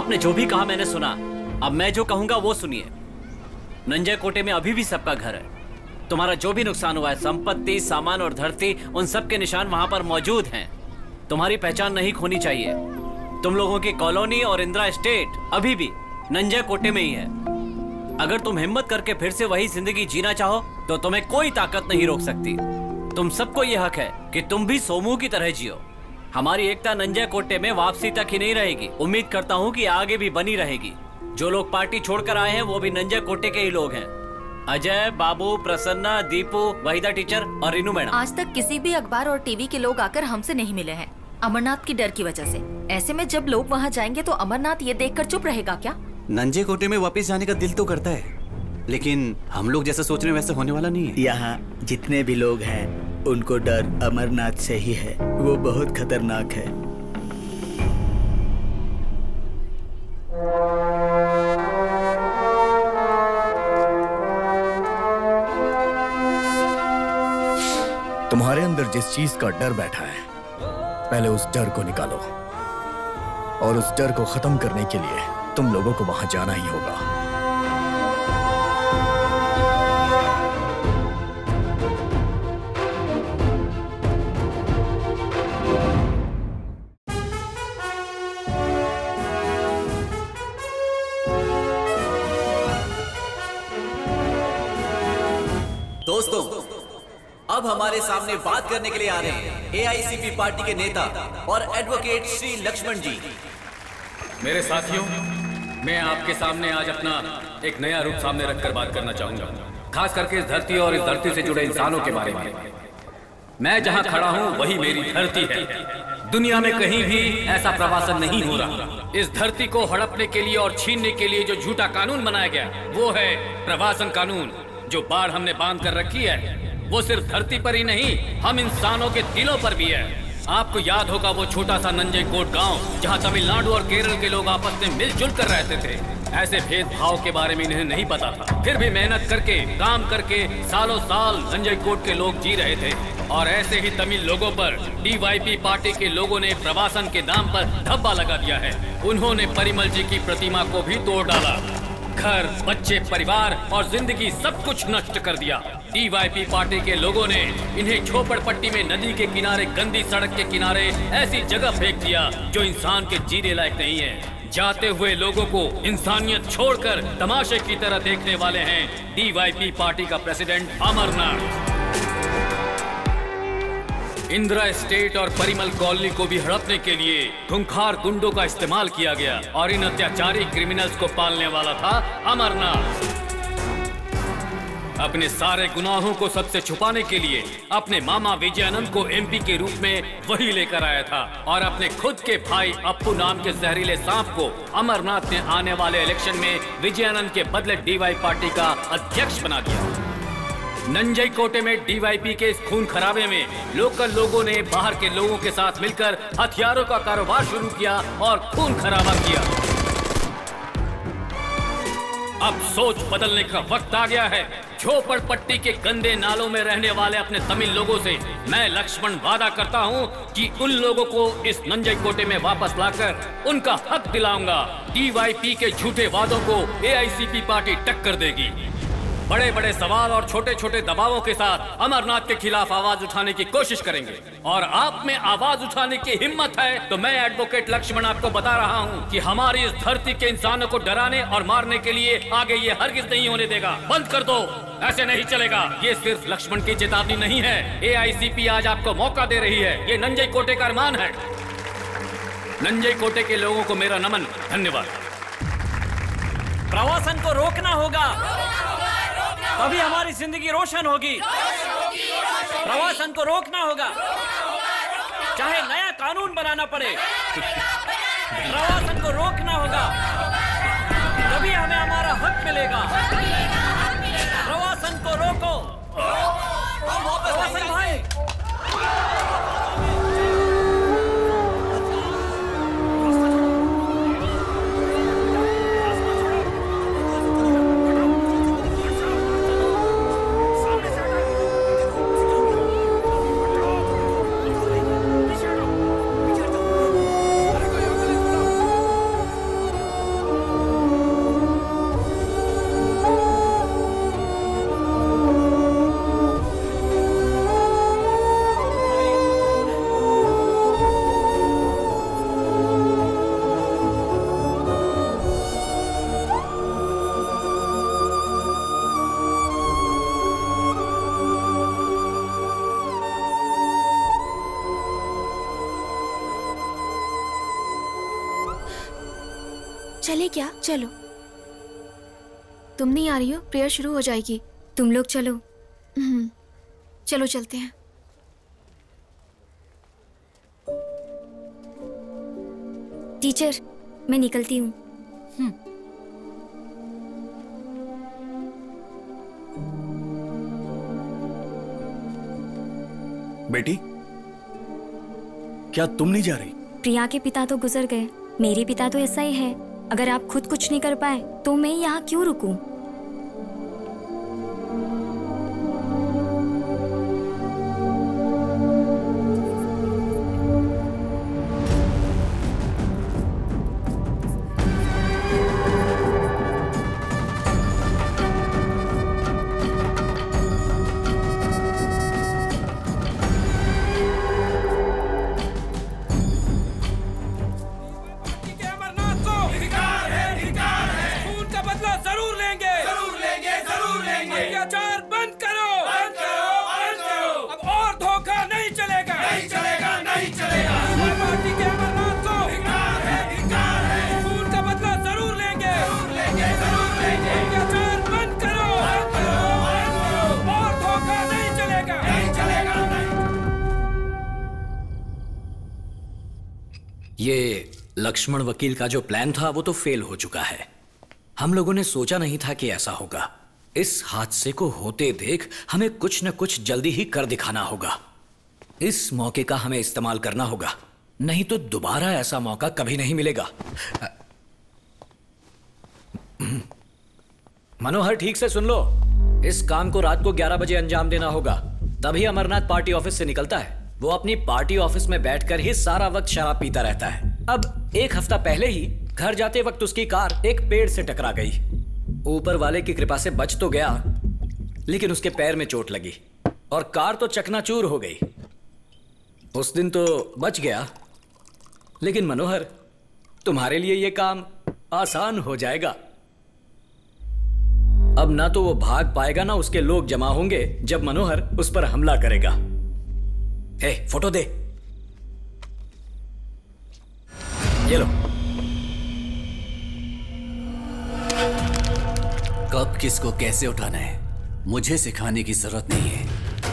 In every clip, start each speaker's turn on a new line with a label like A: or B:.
A: आपने जो भी कहा मैंने सुना। अब मैं जो कहूंगा वो सुनिए। नंजय कोटे में अभी भी सबका घर है। तुम्हारा जो भी नुकसान हुआ है, संपत्ति, सामान और धरती, उन सब के निशान वहां पर मौजूद हैं। तुम्हारी पहचान नहीं खोनी चाहिए। तुम लोगों की कॉलोनी और इंदिरा एस्टेट अभी भी नंजय कोटे में ही है। अगर तुम हिम्मत करके फिर से वही जिंदगी जीना चाहो तो तुम्हें कोई ताकत नहीं रोक सकती। तुम सबको यह हक है कि तुम भी सोमू की तरह जियो। हमारी एकता नंजय कोटे में वापसी तक ही नहीं रहेगी, उम्मीद करता हूँ कि आगे भी बनी रहेगी। जो लोग पार्टी छोड़कर आए हैं वो भी नंजय कोटे के ही लोग हैं। अजय, बाबू, प्रसन्ना, दीपू, वहीदा टीचर और रीनू मैडम।
B: आज तक किसी भी अखबार और टीवी के लोग आकर हमसे नहीं मिले हैं, अमरनाथ की डर की वजह से। ऐसे में जब लोग वहाँ जाएंगे तो अमरनाथ ये देखकर चुप रहेगा क्या?
C: नंजय कोटे में वापस जाने का दिल तो करता है, लेकिन हम लोग जैसा सोच रहे हैं वैसे होने वाला नहीं है।
D: यहाँ जितने भी लोग हैं उनको डर अमरनाथ से ही है। वो बहुत खतरनाक है।
E: तुम्हारे अंदर जिस चीज का डर बैठा है, पहले उस डर को निकालो। और उस डर को खत्म करने के लिए तुम लोगों को वहां जाना ही होगा।
C: दोस्तों, अब हमारे सामने बात करने के लिए आ रहे हैं एआईसीपी पार्टी के नेता और एडवोकेट श्री लक्ष्मण जी।
F: मेरे साथियों, मैं आपके सामने आज अपना एक नया रूप सामने रखकर बात करना चाहूंगा, खास करके इस धरती और इस धरती से जुड़े इंसानों के बारे में। मैं जहां खड़ा हूं वही मेरी धरती है। दुनिया में कहीं भी ऐसा प्रवासन नहीं हो रहा। इस धरती को हड़पने के लिए और छीनने के लिए जो झूठा कानून बनाया गया वो है प्रवासन कानून। जो बाढ़ हमने बांध कर रखी है वो सिर्फ धरती पर ही नहीं, हम इंसानों के दिलों पर भी है। आपको याद होगा वो छोटा सा नंजय कोट गांव जहां तमिलनाडु और केरल के लोग आपस में मिलजुल कर रहते थे। ऐसे भेदभाव के बारे में इन्हें नहीं पता था, फिर भी मेहनत करके, काम करके सालों साल नंजय कोट के लोग जी रहे थे। और ऐसे ही तमिल लोगों पर डीवाईपी पार्टी के लोगों ने प्रवासन के नाम पर धब्बा लगा दिया है। उन्होंने परिमल जी की प्रतिमा को भी तोड़ डाला। घर, बच्चे, परिवार और जिंदगी सब कुछ नष्ट कर दिया। डीवाईपी पार्टी के लोगों ने इन्हें झोपड़पट्टी में नदी के किनारे, गंदी सड़क के किनारे ऐसी जगह फेंक दिया जो इंसान के जीने लायक नहीं है। जाते हुए लोगों को इंसानियत छोड़कर तमाशे की तरह देखने वाले हैं डीवाईपी पार्टी का प्रेसिडेंट अमरनाथ। इंदिरा एस्टेट और परिमल कॉलोनी को भी हड़पने के लिए खूंखार गुंडों का इस्तेमाल किया गया और इन अत्याचारी क्रिमिनल्स को पालने वाला था अमरनाथ। अपने सारे गुनाहों को सबसे छुपाने के लिए अपने मामा विजयानंद को एमपी के रूप में वही लेकर आया था और अपने खुद के भाई अप्पू नाम के जहरीले सांप को अमरनाथ ने आने वाले इलेक्शन में विजयानंद के बदले डीवाई पार्टी का अध्यक्ष बना दिया। नंजय कोटे में डीवाईपी के इस खून खराबे में लोकल लोगों ने बाहर के लोगों के साथ मिलकर हथियारों का कारोबार शुरू किया और खून खराबा किया। अब सोच बदलने का वक्त आ गया है। झोपड़पट्टी के गंदे नालों में रहने वाले अपने तमिल लोगों से मैं लक्ष्मण वादा करता हूं कि उन लोगों को इस नंजय कोटे में वापस लाकर उनका हक दिलाऊंगा। डीवाईपी के झूठे वादों को एआईसीपी पार्टी टक्कर देगी। बड़े बड़े सवाल और छोटे छोटे दबावों के साथ अमरनाथ के खिलाफ आवाज उठाने की कोशिश करेंगे। और आप में आवाज उठाने की हिम्मत है तो मैं एडवोकेट लक्ष्मण आपको बता रहा हूं कि हमारी इस धरती के इंसानों को डराने और मारने के लिए आगे ये हरगिज नहीं होने देगा। बंद कर दो, ऐसे नहीं चलेगा। ये सिर्फ लक्ष्मण की चेतावनी नहीं है, एआईसीपी आज आपको मौका दे रही है। ये नंजय कोटे का अरमान है। नंजय कोटे के लोगों को मेरा नमन, धन्यवाद।
A: प्रवासन को रोकना होगा, तभी हमारी जिंदगी रोशन होगी। प्रवासन को रोकना होगा, चाहे नया कानून बनाना पड़े। प्रवासन को रोकना होगा, तभी हमें हमारा हक मिलेगा। प्रवासन को रोको। प्रवासन भाई,
G: चले क्या? चलो। तुम नहीं आ रही हो? प्रेयर शुरू हो जाएगी। तुम लोग चलो। चलो चलते हैं। टीचर, मैं निकलती हूँ।
E: बेटी, क्या तुम नहीं जा रही?
G: प्रिया के पिता तो गुजर गए, मेरे पिता तो ऐसा ही है। अगर आप खुद कुछ नहीं कर पाए तो मैं यहाँ क्यों रुकूं?
F: ये लक्ष्मण वकील का जो प्लान था वो तो फेल हो चुका है। हम लोगों ने सोचा नहीं था कि ऐसा होगा। इस हादसे को होते देख हमें कुछ न कुछ जल्दी ही कर दिखाना होगा। इस मौके का हमें इस्तेमाल करना होगा, नहीं तो दोबारा ऐसा मौका कभी नहीं मिलेगा। मनोहर, ठीक से सुन लो। इस काम को रात को 11 बजे अंजाम देना होगा, तभी अमरनाथ पार्टी ऑफिस से निकलता है। वो अपनी पार्टी ऑफिस में बैठकर ही सारा वक्त शराब पीता रहता है। अब 1 हफ्ता पहले ही घर जाते वक्त उसकी कार एक पेड़ से टकरा गई। ऊपर वाले की कृपा से बच तो गया, लेकिन उसके पैर में चोट लगी और कार तो चकनाचूर हो गई। उस दिन तो बच गया, लेकिन मनोहर, तुम्हारे लिए यह काम आसान हो जाएगा। अब ना तो वो भाग पाएगा, ना उसके लोग जमा होंगे जब मनोहर उस पर हमला करेगा। हे, फोटो दे। ये लो।
C: कब किसको कैसे उठाना है मुझे सिखाने की जरूरत नहीं है।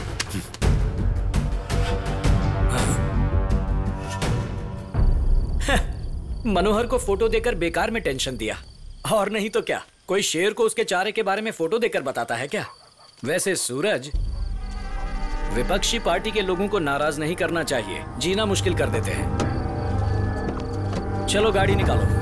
F: मनोहर को फोटो देकर बेकार में टेंशन दिया, और नहीं तो क्या। कोई शेर को उसके चारे के बारे में फोटो देकर बताता है क्या? वैसे सूरज, विपक्षी पार्टी के लोगों को नाराज नहीं करना चाहिए, जीना मुश्किल कर देते हैं। चलो गाड़ी निकालो।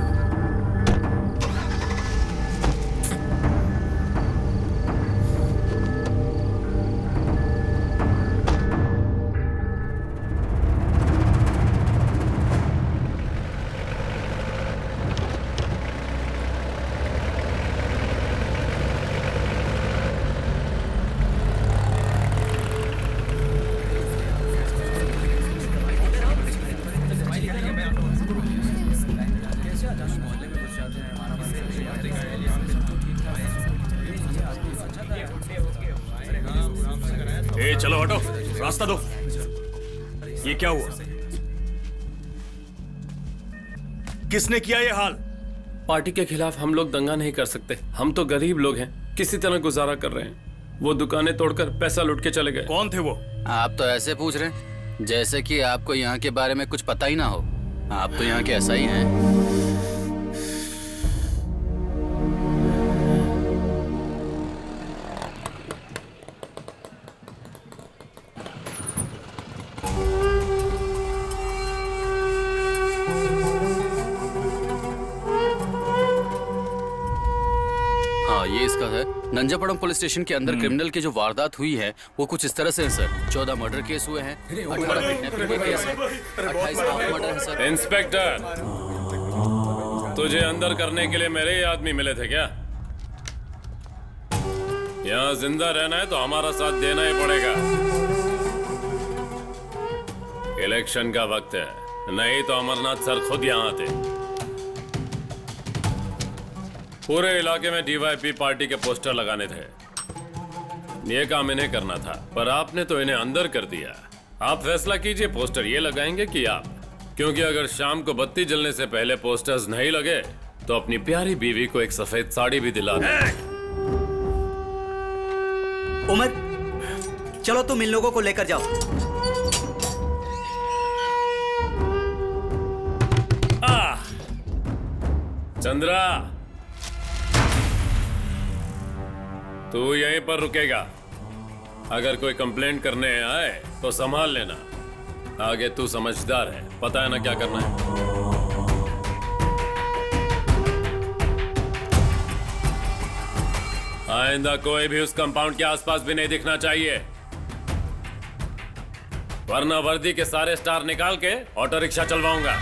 E: चलो हटो, रास्ता दो। ये क्या हुआ? किसने किया ये हाल?
H: पार्टी के खिलाफ हम लोग दंगा नहीं कर सकते। हम तो गरीब लोग हैं, किसी तरह गुजारा कर रहे हैं। वो दुकानें तोड़कर पैसा लूट के चले गए।
E: कौन थे वो?
I: आप तो ऐसे पूछ रहे हैं जैसे कि आपको यहाँ के बारे में कुछ पता ही ना हो। आप तो यहाँ के ऐसा ही हैं। ये इसका है। नंजापड़म पुलिस स्टेशन के अंदर क्रिमिनल की जो वारदात हुई है वो कुछ इस तरह से है सर। 14 मर्डर केस हुए हैं, 18 किडनैपिंग के केस हैं, 28 हाफ मर्डर हैं सर।
H: इंस्पेक्टर, तुझे अंदर करने के लिए मेरे ही आदमी मिले थे क्या? यहाँ जिंदा रहना है तो हमारा साथ देना ही पड़ेगा। इलेक्शन का वक्त है, नहीं तो अमरनाथ सर खुद यहाँ आते। पूरे इलाके में डीवाईपी पार्टी के पोस्टर लगाने थे। ये काम इन्हें करना था, पर आपने तो इन्हें अंदर कर दिया। आप फैसला कीजिए, पोस्टर ये लगाएंगे कि आप? क्योंकि अगर शाम को बत्ती जलने से पहले पोस्टर्स नहीं लगे तो अपनी प्यारी बीवी को एक सफेद साड़ी भी दिला दे।
D: उमर, चलो तुम इन लोगों को लेकर जाओ।
H: चंद्रा, तू यहीं पर रुकेगा। अगर कोई कंप्लेंट करने आए तो संभाल लेना। आगे तू समझदार है, पता है ना क्या करना है। आइंदा कोई भी उस कंपाउंड के आसपास भी नहीं दिखना चाहिए, वरना वर्दी के सारे स्टार निकाल के ऑटो रिक्शा चलवाऊंगा।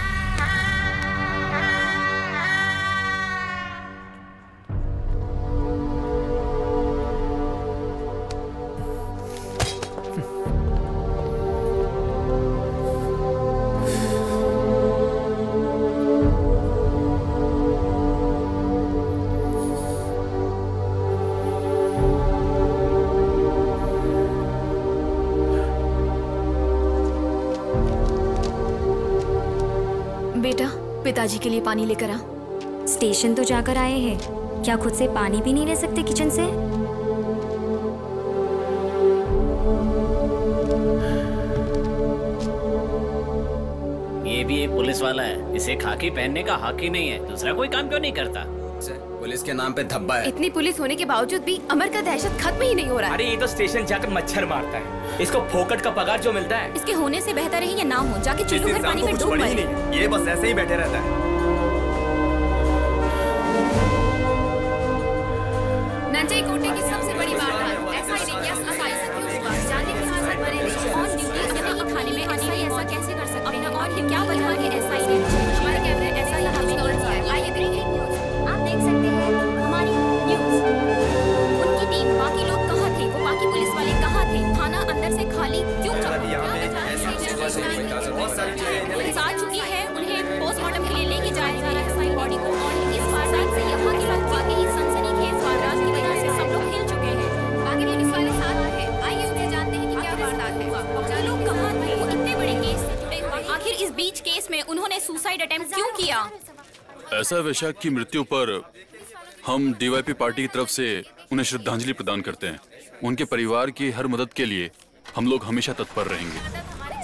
G: पिताजी के लिए पानी लेकर आ।
J: स्टेशन तो जाकर आए हैं, क्या खुद से पानी भी नहीं ले सकते किचन से?
A: ये भी एक पुलिस वाला है, इसे खाकी पहनने का हक ही नहीं है। दूसरा कोई काम क्यों नहीं करता?
E: पुलिस के नाम पे धब्बा है।
K: इतनी पुलिस होने के बावजूद भी अमर का दहशत खत्म ही नहीं हो रहा है।
L: अरे ये तो स्टेशन जाकर मच्छर मारता है, इसको फोकट का पगार जो मिलता है।
K: इसके होने से बेहतर है ये ना हो, जाके चुल्लू भर पानी में डूब मरे।
L: ये बस ऐसे ही बैठे रहता है।
K: नंजय कोटे की सबसे बड़ी वारदात, एसआई ने किया सफाई से क्यों हुआ? जानने के साथ बने रहिए। ऑन ड्यूटी अपने थाने में एसआई ऐसा कैसे कर सकते हैं? और ये क्या वजह है कि एसआई ने हमारे कैमरे ऐसा ही हमें कवर किया है? आइए देखिए, आप देख सकते हैं हमारी न्यूज़। उनकी टीम, बाकी लोग कहाँ थे? वो बाकी पुलिस वाले कहाँ थे? थाना अंदर से खाली क्यों रहा? पुलिस आ चुकी है, उन्हें पोस्टमार्टम के लिए लेके जाया जा रहा है एसआई बॉडी को। और इस वारदात से यहाँ के लोग वाकई सनसनीखेज वारदात की वजह से सब लोग हिल चुके हैं। बाकी पुलिस वाले साथ हैं, आइए उन्हें जानते हैं कि क्या वारदात है। लोग कहाँ थे? वो इतने बड़े केस से जुड़े हुए, आखिर इस बीच केस में उन्होंने सुसाइड अटेम्प्ट क्यों किया?
I: ऐसा वैशाख की मृत्यु पर हम डीवाईपी पार्टी की तरफ से उन्हें श्रद्धांजलि प्रदान करते हैं। उनके परिवार की हर मदद के लिए हम लोग हमेशा तत्पर रहेंगे।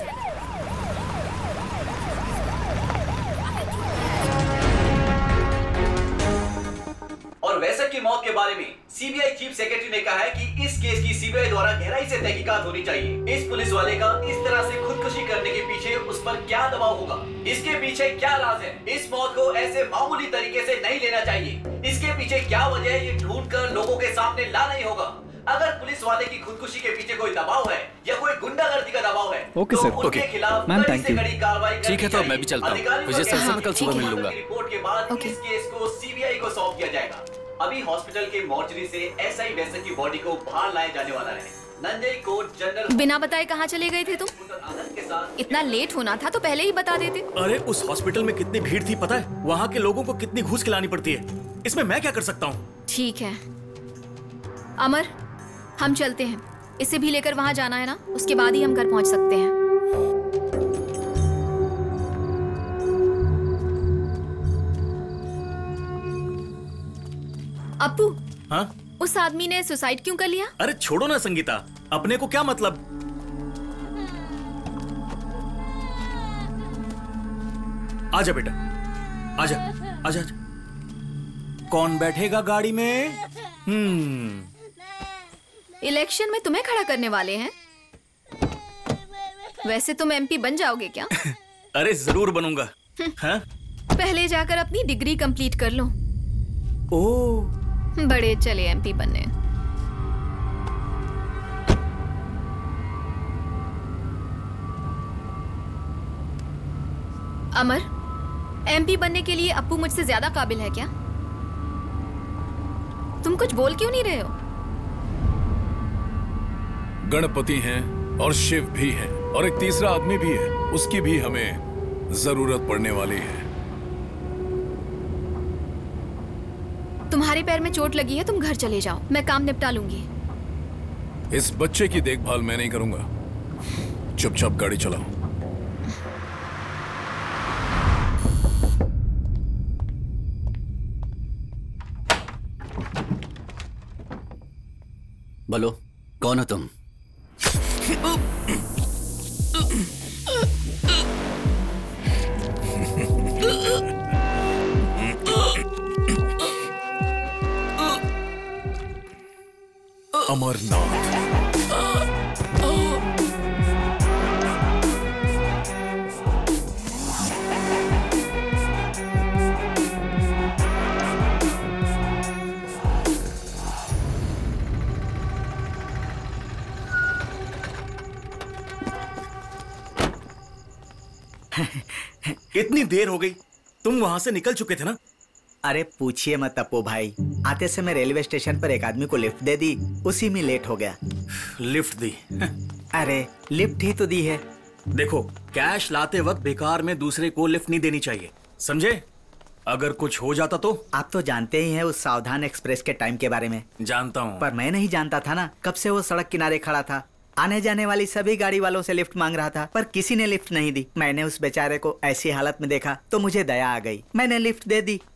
C: और वैशक की मौत के बारे में सीबीआई चीफ सेक्रेटरी ने कहा है कि इस केस की सीबीआई द्वारा गहराई से तहकीकात होनी चाहिए। इस पुलिस वाले का इस तरह से खुदकुशी करने के पीछे उस पर क्या दबाव होगा? इसके पीछे क्या राज है? इस मौत को ऐसे मामूली तरीके से नहीं लेना चाहिए। इसके पीछे क्या वजह है, ये ढूंढ कर लोगों के सामने ला नहीं होगा। अगर पुलिस वाले की खुदकुशी के पीछे कोई दबाव है या कोई गुंडागर्दी का दबाव है,
E: ओके सर,
C: उनके खिलाफ कड़ी से कड़ी कार्रवाई
I: ठीक है, तो मैं भी चलता हूँ। विजय सर से मैं कल सुबह मिल लूंगा।
C: रिपोर्ट के बाद इस केस को सीबीआई को सौंप दिया जाएगा। अभी हॉस्पिटल के मॉर्चरी से एसआई वैशक की बॉडी को बाहर लाया जाने वाला है। नंजय कोट जनरल
K: बिना बताए कहाँ चले गए थे तुम? इतना लेट होना था तो पहले ही बता देते।
L: अरे उस हॉस्पिटल में कितनी भीड़ थी पता है? वहाँ के लोगों को कितनी घूस खिलानी पड़ती है। इसमें मैं क्या कर सकता हूँ?
K: ठीक है अमर, हम चलते हैं। इसे भी लेकर वहाँ जाना है ना, उसके बाद ही हम घर पहुँच सकते हैं। अप्पू,
L: हाँ?
K: उस आदमी ने सुसाइड क्यों कर लिया?
L: अरे छोड़ो ना संगीता, अपने को क्या मतलब। आजा बेटा, आजा आजा आजा। कौन बैठेगा गाड़ी में?
K: इलेक्शन में तुम्हें खड़ा करने वाले हैं? वैसे तुम एमपी बन जाओगे क्या?
L: अरे जरूर बनूंगा। हाँ?
K: पहले जाकर अपनी डिग्री कंप्लीट कर लो।
L: ओह,
K: बड़े चले एमपी बनने। अमर, एमपी बनने के लिए अप्पू मुझसे ज्यादा काबिल है क्या? तुम कुछ बोल क्यों नहीं रहे हो?
M: गणपति हैं और शिव भी हैं और एक तीसरा आदमी भी है, उसकी भी हमें जरूरत पड़ने वाली है।
K: तुम्हारे पैर में चोट लगी है, तुम घर चले जाओ, मैं काम निपटा लूंगी।
M: इस बच्चे की देखभाल मैं नहीं करूंगा। चुपचाप गाड़ी चलाओ।
I: बोलो, कौन हो तुम?
L: अमरनाथ। इतनी देर हो गई, तुम वहां से निकल चुके थे ना?
D: अरे पूछिए मत अपू भाई, आते समय रेलवे स्टेशन पर एक आदमी को लिफ्ट दे दी, उसी में लेट हो गया।
L: लिफ्ट दी?
D: अरे लिफ्ट ही तो दी है।
L: देखो, कैश लाते वक्त बेकार में दूसरे को लिफ्ट नहीं देनी चाहिए, समझे? अगर कुछ हो जाता तो?
D: आप तो जानते ही हैं उस सावधान एक्सप्रेस के टाइम के बारे में।
L: जानता हूँ।
D: पर मैं नहीं जानता था ना, कब से वो सड़क किनारे खड़ा था, आने जाने वाली सभी गाड़ी वालों से लिफ्ट मांग रहा था, पर किसी ने लिफ्ट नहीं दी। मैंने उस बेचारे को ऐसी हालत में देखा तो मुझे दया आ गई, मैंने लिफ्ट दे दी।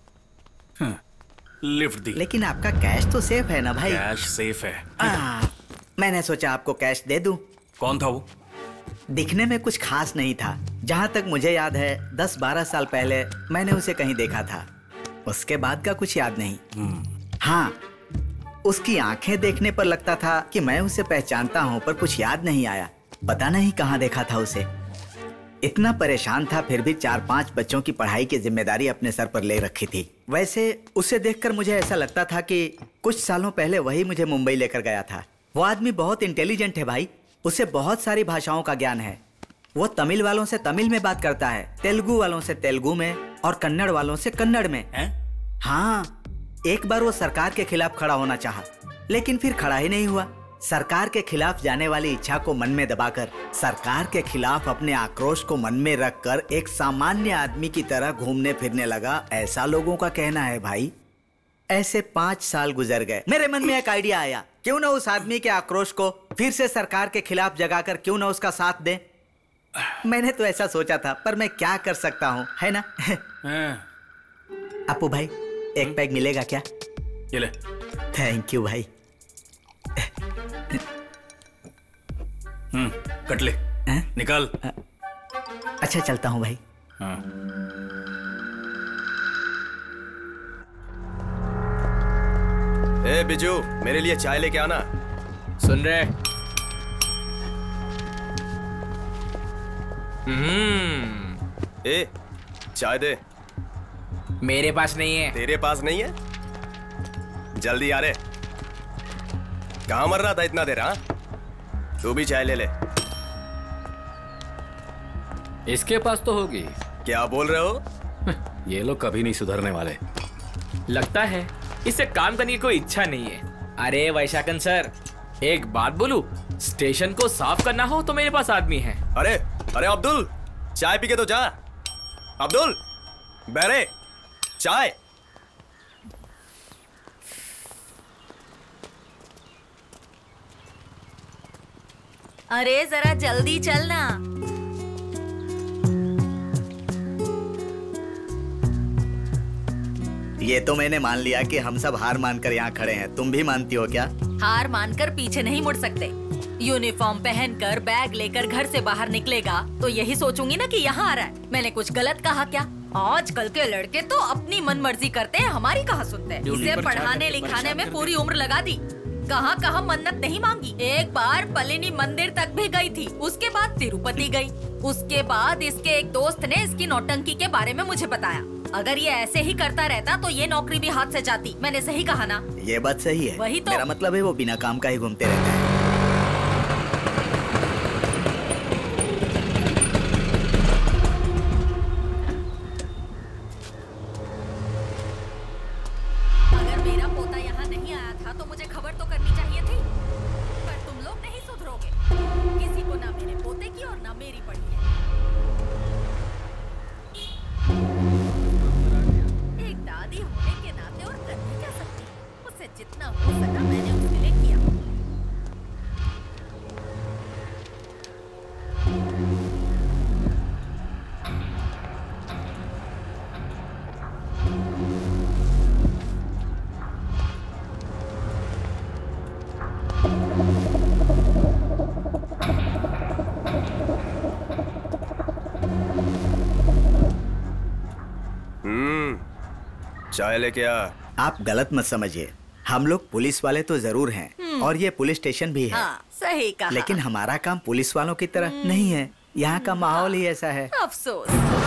L: लिफ्ट दी।
D: लेकिन आपका कैश तो सेफ है ना भाई?
L: कैश सेफ है।
D: मैंने सोचा आपको कैश दे दूं।
L: कौन था वो?
D: दिखने में कुछ खास नहीं था, जहाँ तक मुझे याद है 10-12 साल पहले मैंने उसे कहीं देखा था, उसके बाद का कुछ याद नहीं। हाँ, उसकी आंखें देखने पर लगता था कि मैं उसे पहचानता हूँ, पर कुछ याद नहीं आया, पता नहीं कहाँ देखा था उसे। इतना परेशान था, फिर भी 4-5 बच्चों की पढ़ाई की जिम्मेदारी अपने सर पर ले रखी थी। वैसे उसे देखकर मुझे ऐसा लगता था कि कुछ सालों पहले वही मुझे मुंबई लेकर गया था। वो आदमी बहुत इंटेलिजेंट है भाई, उसे बहुत सारी भाषाओं का ज्ञान है। वो तमिल वालों से तमिल में बात करता है, तेलुगु वालों से तेलुगु में, और कन्नड़ वालों से कन्नड़ में। हाँ, एक बार वो सरकार के खिलाफ खड़ा होना चाहा, लेकिन फिर खड़ा ही नहीं हुआ। सरकार के खिलाफ जाने वाली इच्छा को मन में दबाकर, सरकार के खिलाफ अपने आक्रोश को मन में रखकर एक सामान्य आदमी की तरह घूमने फिरने लगा, ऐसा लोगों का कहना है भाई। ऐसे 5 साल गुजर गए, मेरे मन में एक आइडिया आया, क्यों ना उस आदमी के आक्रोश को फिर से सरकार के खिलाफ जगाकर क्यों ना उसका साथ दें। मैंने तो ऐसा सोचा था, पर मैं क्या कर सकता हूँ, है ना? अपू भाई, एक पैग मिलेगा क्या?
L: ये ले।
D: थैंक यू भाई।
L: कट ले। निकाल।
D: अच्छा चलता हूँ भाई।
N: ए बिजू, मेरे लिए चाय लेके आना।
O: सुन रहे?
N: ए, चाय दे।
O: मेरे पास नहीं है।
N: तेरे पास नहीं है? जल्दी आ रे। कहाँ मर रहा था इतना देर? हाँ, तू भी चाय ले ले।
F: इसके पास तो होगी।
N: क्या बोल रहे हो?
F: ये लोग कभी नहीं सुधरने वाले।
O: लगता है इससे काम करने की कोई इच्छा नहीं है। अरे वैशाखन सर, एक बात बोलूं, स्टेशन को साफ करना हो तो मेरे पास आदमी है।
N: अरे अरे अब्दुल, चाय पी के तो जा। अब्दुल, बैरे, चाय।
B: अरे जरा जल्दी चलना।
D: ये तो मैंने मान लिया कि हम सब हार मानकर यहाँ खड़े हैं, तुम भी मानती हो क्या?
B: हार मानकर पीछे नहीं मुड़ सकते। यूनिफॉर्म पहनकर बैग लेकर घर से बाहर निकलेगा तो यही सोचूंगी ना कि यहाँ आ रहा है। मैंने कुछ गलत कहा क्या? आजकल के लड़के तो अपनी मनमर्जी करते हैं, हमारी कहाँ सुनते हैं। इसे पढ़ाने लिखाने में पूरी उम्र लगा दी, कहाँ कहाँ मन्नत नहीं मांगी। एक बार पलिनी मंदिर तक भी गई थी, उसके बाद तिरुपति गई। उसके बाद इसके एक दोस्त ने इसकी नौटंकी के बारे में मुझे बताया। अगर ये ऐसे ही करता रहता तो ये नौकरी भी हाथ से जाती। मैंने सही कहा ना?
D: ये बात सही है।
B: वही तो।
D: मेरा मतलब है वो बिना काम का ही घूमते रहते हैं।
B: अगर मेरा पोता यहाँ नहीं आया था तो मुझे खबर तो करनी चाहिए थी, पर तुम लोग नहीं सुधरोगे। किसी को ना मेरे पोते की और ना मेरी पड़ी है। एक दादी होने के नाते और करनी क्या सकती, उससे जितना हो सका मैंने उसके लिए किया।
N: चाय लेके आ।
D: आप गलत मत समझिए, हम लोग पुलिस वाले तो जरूर हैं और ये पुलिस स्टेशन भी है।
B: हाँ, सही कहा।
D: लेकिन हमारा काम पुलिस वालों की तरह नहीं है। यहाँ का माहौल ही ऐसा है।
B: अफसोस।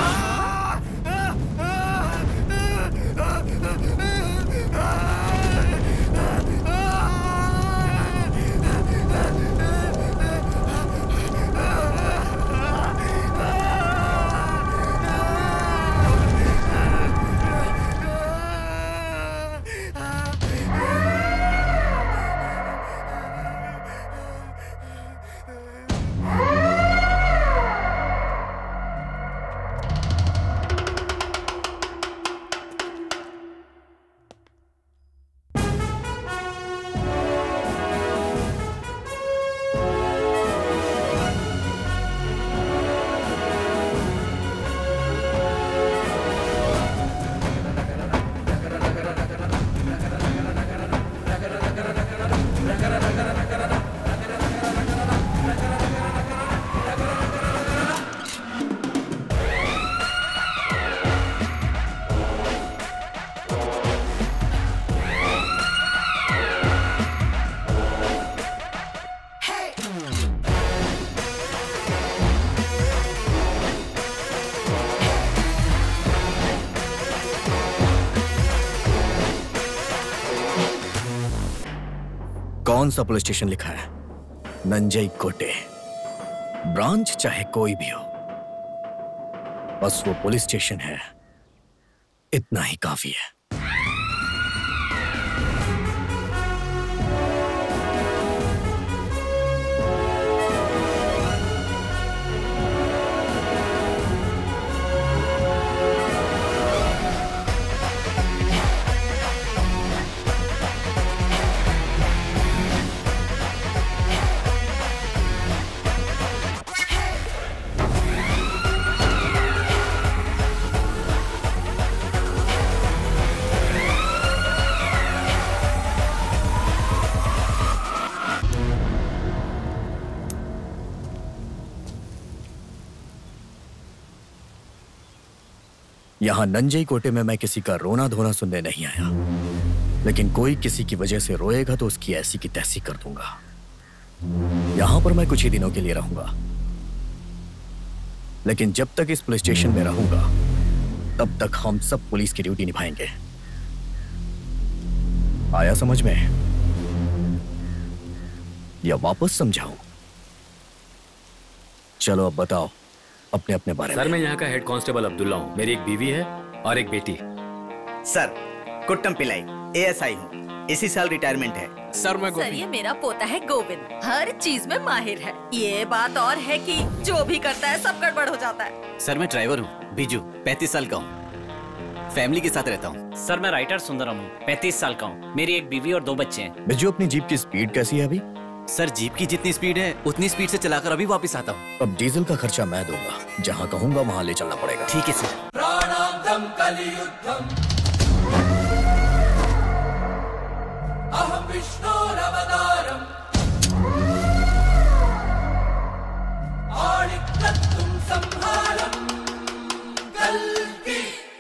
E: कौन सा पुलिस स्टेशन लिखा है? नंजई कोटे। ब्रांच चाहे कोई भी हो, बस वो पुलिस स्टेशन है, इतना ही काफी है। यहां नंजई कोटे में मैं किसी का रोना धोना सुनने नहीं आया, लेकिन कोई किसी की वजह से रोएगा तो उसकी ऐसी की तैसी कर दूंगा। यहां पर मैं कुछ ही दिनों के लिए रहूंगा, लेकिन जब तक इस पुलिस स्टेशन में रहूंगा तब तक हम सब पुलिस की ड्यूटी निभाएंगे। आया समझ में? या वापस समझाऊं? चलो अब बताओ अपने अपने बारे में।
F: सर मैं यहाँ का हेड कांस्टेबल अब्दुल्ला हूँ। मेरी एक बीवी है और एक बेटी।
D: सर कुट्टम पिलाई, ASI हूँ, इसी साल रिटायरमेंट है।
B: सर ये मेरा पोता है गोविंद, हर चीज में माहिर है। ये बात और है कि जो भी करता है सब गड़बड़ हो जाता है।
C: सर मैं ड्राइवर हूँ, बीजू, 35 साल का हूँ, फैमिली के साथ रहता हूँ।
A: सर मैं राइटर सुंदरम हूँ, 35 साल का हूँ, मेरी एक बीवी और 2 बच्चे हैं।
E: बिजू अपनी जीप की स्पीड कैसी है अभी?
C: सर जीप की जितनी स्पीड है उतनी स्पीड से चलाकर अभी वापस आता हूँ।
E: अब डीजल का खर्चा मैं दूंगा, जहाँ कहूँगा वहाँ ले चलना पड़ेगा।
C: ठीक है सर।
P: प्राणांतम कलियुद्धम अहं विष्णोरवतारम् आणिक्यत्वं संहारम् कल्कि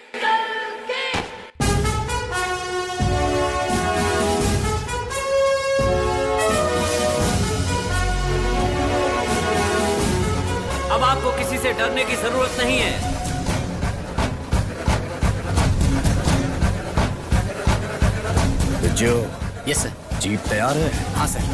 A: अब आपको किसी से डरने की जरूरत नहीं है।
E: जो
C: यस सर।
E: जीप तैयार है?
C: हाँ सर।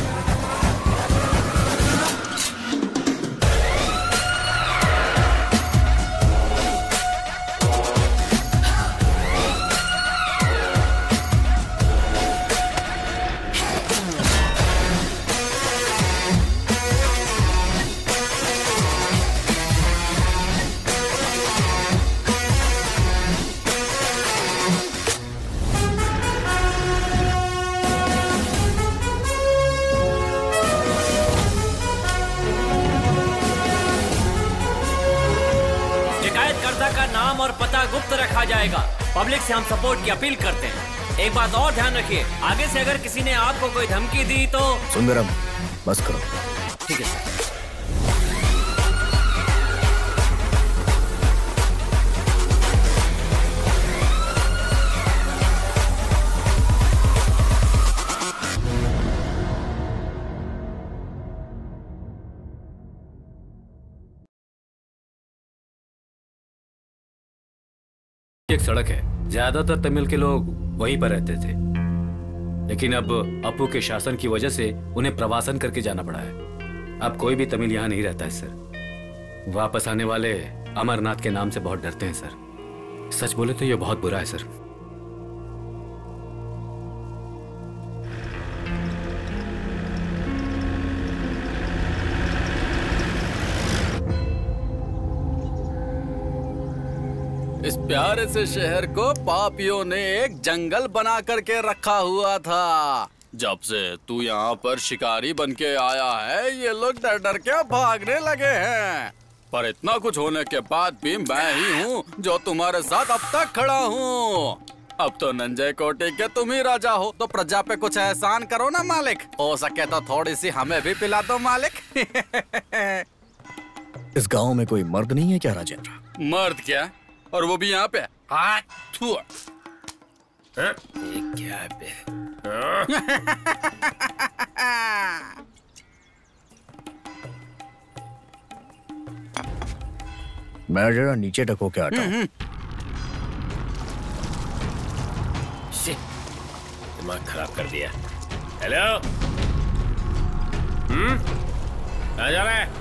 A: का नाम और पता गुप्त रखा जाएगा। पब्लिक से हम सपोर्ट की अपील करते हैं। एक बात और ध्यान रखिए, आगे से अगर किसी ने आपको कोई धमकी दी तो।
E: सुंदरम बस करो।
A: ठीक है सर।
F: एक सड़क है, ज्यादातर तमिल के लोग वहीं पर रहते थे, लेकिन अब अपू के शासन की वजह से उन्हें प्रवासन करके जाना पड़ा है। अब कोई भी तमिल यहाँ नहीं रहता है सर। वापस आने वाले अमरनाथ के नाम से बहुत डरते हैं सर। सच बोले तो ये बहुत बुरा है सर।
I: इस प्यारे से शहर को पापियों ने एक जंगल बना करके रखा हुआ था। जब से तू यहाँ पर शिकारी बन के आया है, ये लोग डर डर के भागने लगे हैं। पर इतना कुछ होने के बाद भी मैं ही हूँ जो तुम्हारे साथ अब तक खड़ा हूँ। अब तो नंजय कोटे के तुम ही राजा हो, तो प्रजा पे कुछ एहसान करो ना मालिक। हो सके तो थोड़ी सी हमें भी पिला दो मालिक।
E: इस गांव में कोई मर्द नहीं है क्या राजेंद्र?
I: मर्द क्या, और वो भी यहाँ पे? हाँ,
N: क्या पे?
E: मैं जरा नीचे टको के आता हूँ।
H: दिमाग खराब कर दिया। हेलो, आ जा रहा है?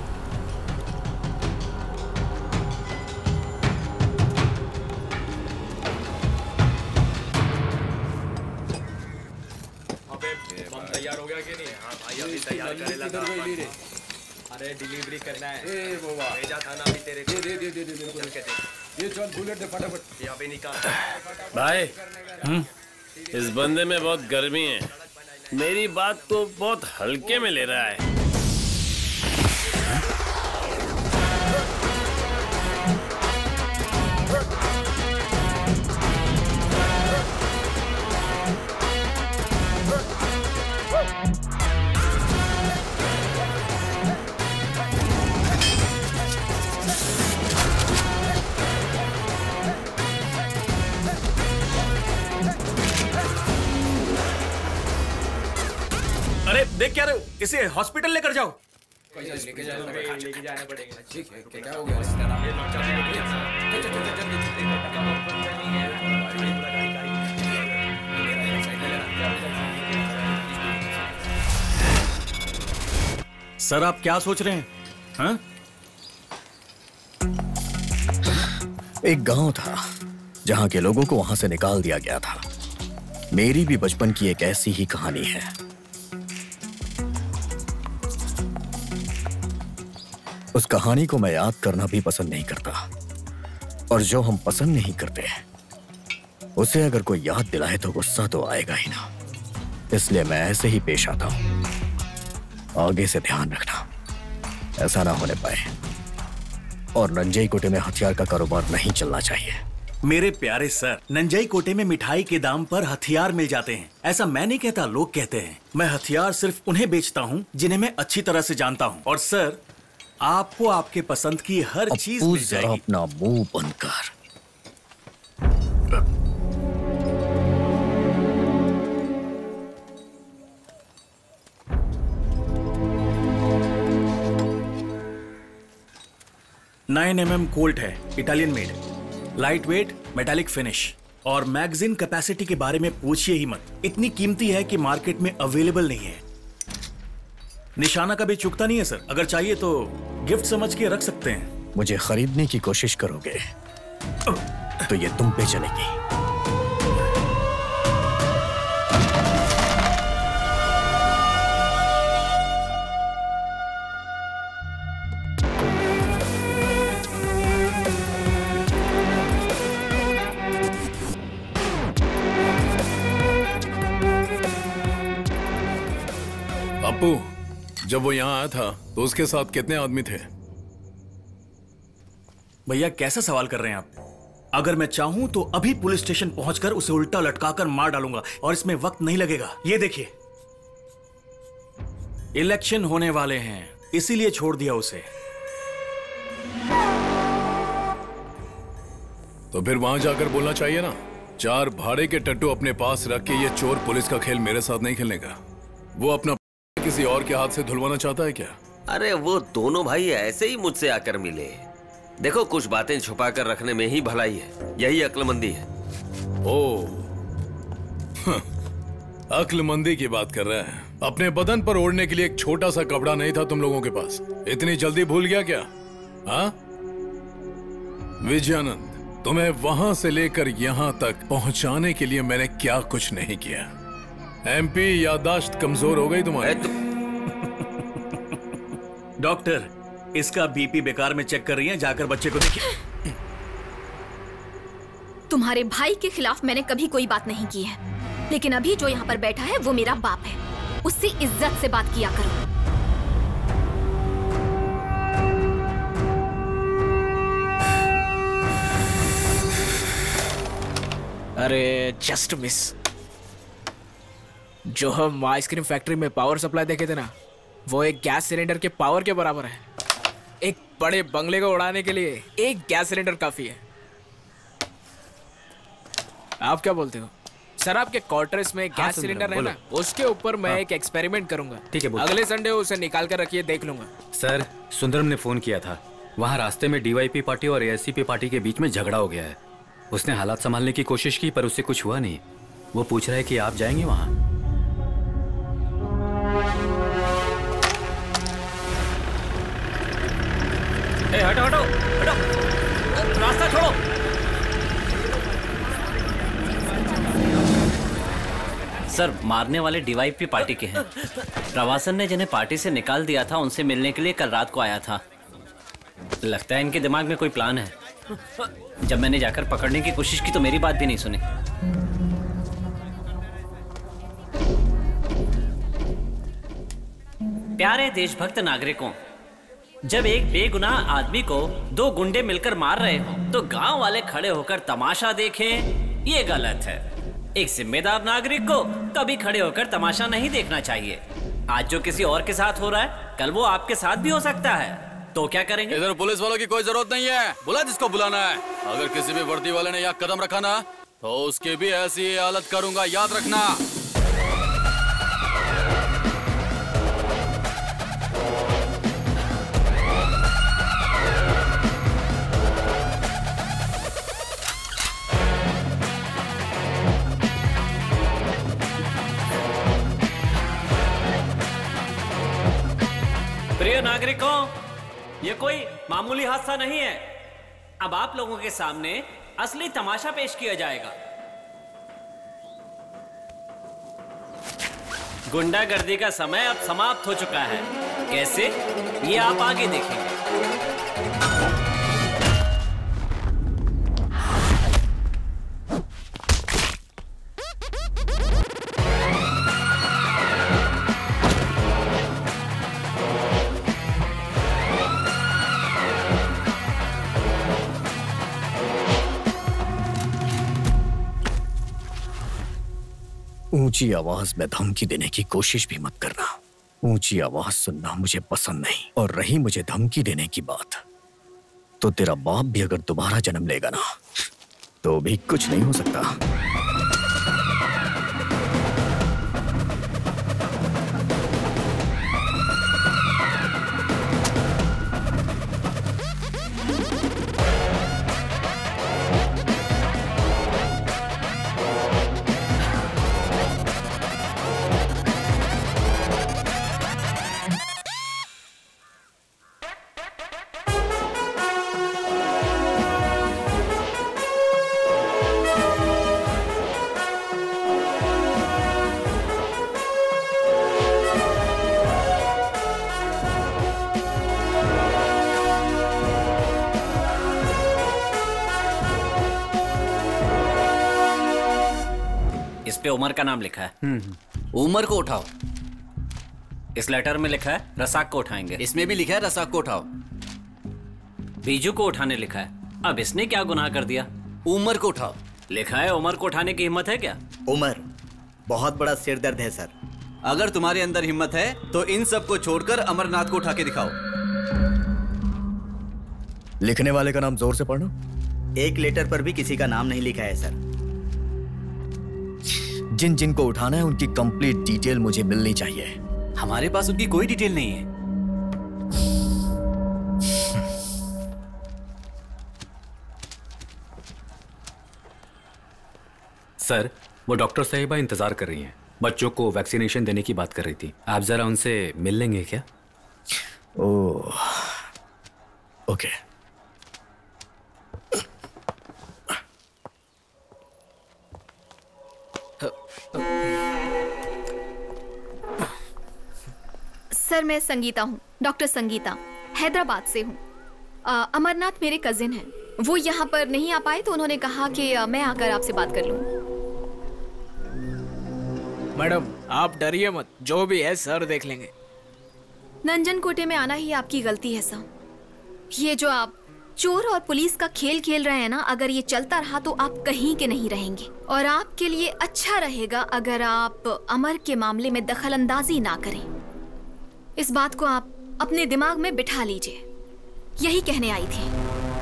O: तैयार हो गया कि नहीं? हाँ भाई अभी तैयार करे लगा। अरे डिलीवरी करना है। ए बाबा भेजा था ना अभी तेरे को। दे ये चल बुलेट दे फटाफट। यहाँ पे निकाल
H: भाई। इस बंदे में बहुत गर्मी है, मेरी बात तो बहुत हल्के में ले रहा है।
L: अरे देख क्या रहे हो, इसे हॉस्पिटल लेकर जाओ।
O: लेके जाना पड़ेगा। ठीक है, क्या हो गया?
L: सर आप क्या सोच रहे हैं? हाँ?
E: एक गांव था जहां के लोगों को वहां से निकाल दिया गया था। मेरी भी बचपन की एक ऐसी ही कहानी है। उस कहानी को मैं याद करना भी पसंद नहीं करता, और जो हम पसंद नहीं करते उसे अगर कोई याद दिलाए तो गुस्सा तो आएगा ही ना। इसलिए मैं ऐसे ही पेश आता हूं। आगे से ध्यान रखना, ऐसा ना होने पाए। और नंजई कोटे में हथियार का कारोबार नहीं चलना चाहिए।
L: मेरे प्यारे सर, नंजई कोटे में मिठाई के दाम पर हथियार मिल जाते हैं। ऐसा मैं नहीं कहता, लोग कहते हैं। मैं हथियार सिर्फ उन्हें बेचता हूँ जिन्हें मैं अच्छी तरह से जानता हूँ। और सर, आपको आपके पसंद की हर चीज मिल जाएगी।
E: जरा अपना मुंह बंद कर।
L: नाइन mm कोल्ट है, Italian made, light weight, metallic finish. और मैगजीन कैपेसिटी के बारे में पूछिए ही मत। इतनी कीमती है कि मार्केट में अवेलेबल नहीं है। निशाना कभी चुकता नहीं है सर। अगर चाहिए तो गिफ्ट समझ के रख सकते हैं।
E: मुझे खरीदने की कोशिश करोगे तो ये तुम पे चलेगी।
M: अपू, जब वो यहाँ आया था तो उसके साथ कितने आदमी थे?
L: भैया कैसा सवाल कर रहे हैं आप? अगर मैं चाहूं तो अभी पुलिस स्टेशन पहुंचकर उसे उल्टा लटकाकर मार डालूंगा, और इसमें वक्त नहीं लगेगा। ये देखिए, इलेक्शन होने वाले हैं, इसीलिए छोड़ दिया उसे।
M: तो फिर वहां जाकर बोलना चाहिए ना, 4 भाड़े के टट्टू अपने पास रख के ये चोर पुलिस का खेल मेरे साथ नहीं खेलने का। वो अपना किसी और के हाथ से धुलवाना चाहता है क्या?
N: अरे वो दोनों भाई ऐसे ही मुझसे आकर मिले,
Q: देखो, कुछ बातें छुपा कर रखने में ही भलाई है, यही अक्लमंदी है।
M: ओ, अक्लमंदी की बात कर रहे हैं। अपने बदन पर ओढ़ने के लिए एक छोटा सा कपड़ा नहीं था तुम लोगों के पास? इतनी जल्दी भूल गया क्या? हाँ विजयानंद, तुम्हें वहां से लेकर यहां तक पहुंचाने के लिए मैंने क्या कुछ नहीं किया। एमपी, याददाश्त कमजोर हो गई तुम्हारी।
L: डॉक्टर, इसका बीपी बेकार में चेक कर रही हैं, जाकर बच्चे को देखिए।
G: तुम्हारे भाई के खिलाफ मैंने कभी कोई बात नहीं की है, लेकिन अभी जो यहाँ पर बैठा है वो मेरा बाप है, उससे इज्जत से बात किया करो।
R: अरे जस्ट मिस। जो हम आइसक्रीम फैक्ट्री में पावर सप्लाई देखे थे ना, वो एक गैस सिलेंडर के पावर के बराबर है। एक बड़े बंगले को उड़ाने के लिए एक गैस सिलेंडर काफी है। आप क्या बोलते हो सर? आपके क्वार्टर्स में गैस सिलेंडर है ना, उसके ऊपर मैं एक एक्सपेरिमेंट करूंगा।
F: ठीक है,
R: अगले संडे उसे निकाल कर रखिए, देख लूंगा।
F: सर, सुंदरम ने फोन किया था। वहाँ रास्ते में डीवाईपी पार्टी और एएससीपी पार्टी के बीच में झगड़ा हो गया है। उसने हालात संभालने की कोशिश की पर उससे कुछ हुआ नहीं। वो पूछ रहा है कि आप जाएंगे वहाँ?
A: हटो हटो हटो, रास्ता छोड़ो। सर, मारने वाले डीवाईपी पार्टी के हैं। प्रवासन ने जिन्हें पार्टी से निकाल दिया था, उनसे मिलने के लिए कल रात को आया था। लगता है इनके दिमाग में कोई प्लान है। जब मैंने जाकर पकड़ने की कोशिश की तो मेरी बात भी नहीं सुनी। प्यारे देशभक्त नागरिकों, जब एक बेगुनाह आदमी को दो गुंडे मिलकर मार रहे हो तो गांव वाले खड़े होकर तमाशा देखें, ये गलत है। एक जिम्मेदार नागरिक को कभी खड़े होकर तमाशा नहीं देखना चाहिए। आज जो किसी और के साथ हो रहा है, कल वो आपके साथ भी हो सकता है। तो क्या करेंगे?
I: इधर पुलिस वालों की कोई जरूरत नहीं है, बुला जिसको बुलाना है। अगर किसी भी वर्दी वाले ने यहाँ कदम रखा ना, तो उसकी भी ऐसी हालत करूंगा, याद रखना।
A: प्रिय नागरिकों, ये कोई मामूली हादसा नहीं है। अब आप लोगों के सामने असली तमाशा पेश किया जाएगा। गुंडागर्दी का समय अब समाप्त हो चुका है। कैसे? ये आप आगे देखेंगे।
E: ऊंची आवाज में धमकी देने की कोशिश भी मत करना। ऊंची आवाज सुनना मुझे पसंद नहीं। और रही मुझे धमकी देने की बात, तो तेरा बाप भी अगर दोबारा जन्म लेगा ना, तो भी कुछ नहीं हो सकता।
A: इस पे उमर का नाम लिखा है।
C: उमर को उठाओ।
A: इस लेटर में लिखा है रसाक को उठाएंगे।
C: इसमें भी लिखा है रसाक को उठाओ।
A: बीजू को उठाने लिखा है। अब इसने क्या गुनाह कर दिया?
C: उमर को उठाओ।
A: लिखा है उमर को उठाने की हिम्मत है क्या?
D: उमर, बहुत बड़ा सिर दर्द है सर।
C: अगर तुम्हारे अंदर हिम्मत है तो इन सब को छोड़कर अमरनाथ को उठा के दिखाओ।
E: लिखने वाले का नाम जोर से पढ़ना।
D: एक लेटर पर भी किसी का नाम नहीं लिखा है सर।
E: जिन जिन को उठाना है उनकी कंप्लीट डिटेल मुझे मिलनी चाहिए।
C: हमारे पास उनकी कोई डिटेल नहीं है।
F: सर, वो डॉक्टर साहिबा इंतजार कर रही हैं। बच्चों को वैक्सीनेशन देने की बात कर रही थी। आप जरा उनसे मिल लेंगे क्या?
E: ओह, ओके।
G: सर, मैं संगीता हूँ, डॉक्टर संगीता, हैदराबाद से हूँ। अमरनाथ मेरे कजिन हैं। वो यहाँ पर नहीं आ पाए तो उन्होंने कहा कि मैं आकर आपसे बात कर लूँ।
R: मैडम, आप डरिए मत, जो भी है सर देख लेंगे।
G: नंजन कोटे में आना ही आपकी गलती है सर। ये जो आप चोर और पुलिस का खेल खेल रहे हैं ना, अगर ये चलता रहा तो आप कहीं के नहीं रहेंगे। और आपके लिए अच्छा रहेगा अगर आप अमर के मामले में दखल अंदाजी ना करें। इस बात को आप अपने दिमाग में बिठा लीजिए। यही कहने आई थी।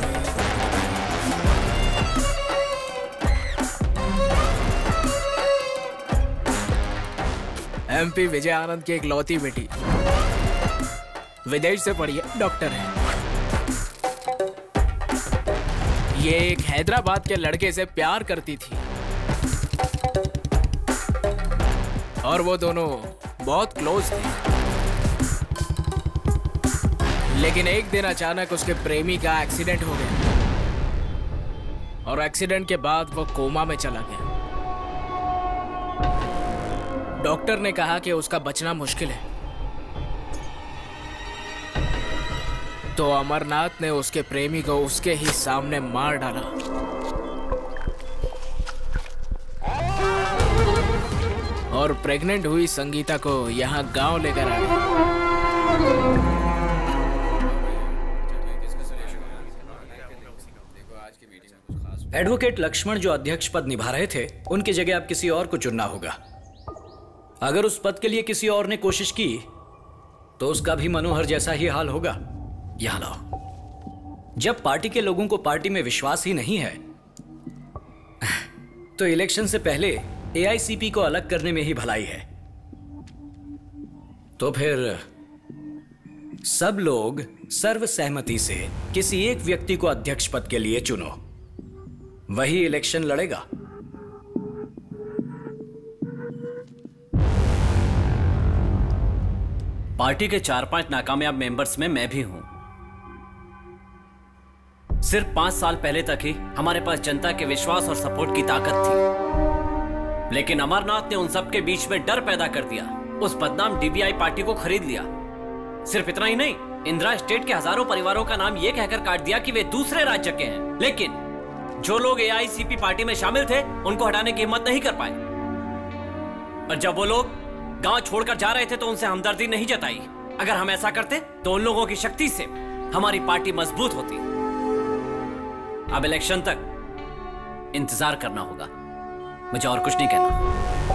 R: MP विजय आनंद की इकलौती बेटी, विदेश से पढ़ी है, डॉक्टर है। ये एक हैदराबाद के लड़के से प्यार करती थी और वो दोनों बहुत क्लोज थे। लेकिन एक दिन अचानक उसके प्रेमी का एक्सीडेंट हो गया और एक्सीडेंट के बाद वो कोमा में चला गया। डॉक्टर ने कहा कि उसका बचना मुश्किल है। तो अमरनाथ ने उसके प्रेमी को उसके ही सामने मार डाला। और प्रेग्नेंट हुई संगीता को यहाँ गांव लेकर आ गया।
E: एडवोकेट लक्ष्मण जो अध्यक्ष पद निभा रहे थे, उनकी जगह अब किसी और को चुनना होगा। अगर उस पद के लिए किसी और ने कोशिश की तो उसका भी मनोहर जैसा ही हाल होगा। यहां लाओ। जब पार्टी के लोगों को पार्टी में विश्वास ही नहीं है तो इलेक्शन से पहले एआईसीपी को अलग करने में ही भलाई है। तो फिर सब लोग सर्वसहमति से किसी एक व्यक्ति को अध्यक्ष पद के लिए चुनो, वही इलेक्शन लड़ेगा।
A: पार्टी के 4-5 नाकामयाब मेंबर्स में मैं भी हूं। सिर्फ 5 साल पहले तक ही हमारे पास जनता के विश्वास और सपोर्ट की ताकत थी, लेकिन अमरनाथ ने उन सब के बीच में डर पैदा कर दिया। उस बदनाम डीबीआई पार्टी को खरीद लिया। सिर्फ इतना ही नहीं, इंदिरा स्टेट के हजारों परिवारों का नाम यह कहकर काट दिया कि वे दूसरे राज्य के हैं। लेकिन जो लोग एआईसीपी पार्टी में शामिल थे उनको हटाने की हिम्मत नहीं कर पाए। और जब वो लोग गांव छोड़कर जा रहे थे तो उनसे हमदर्दी नहीं जताई। अगर हम ऐसा करते तो उन लोगों की शक्ति से हमारी पार्टी मजबूत होती। अब इलेक्शन तक इंतजार करना होगा। मुझे और कुछ नहीं कहना।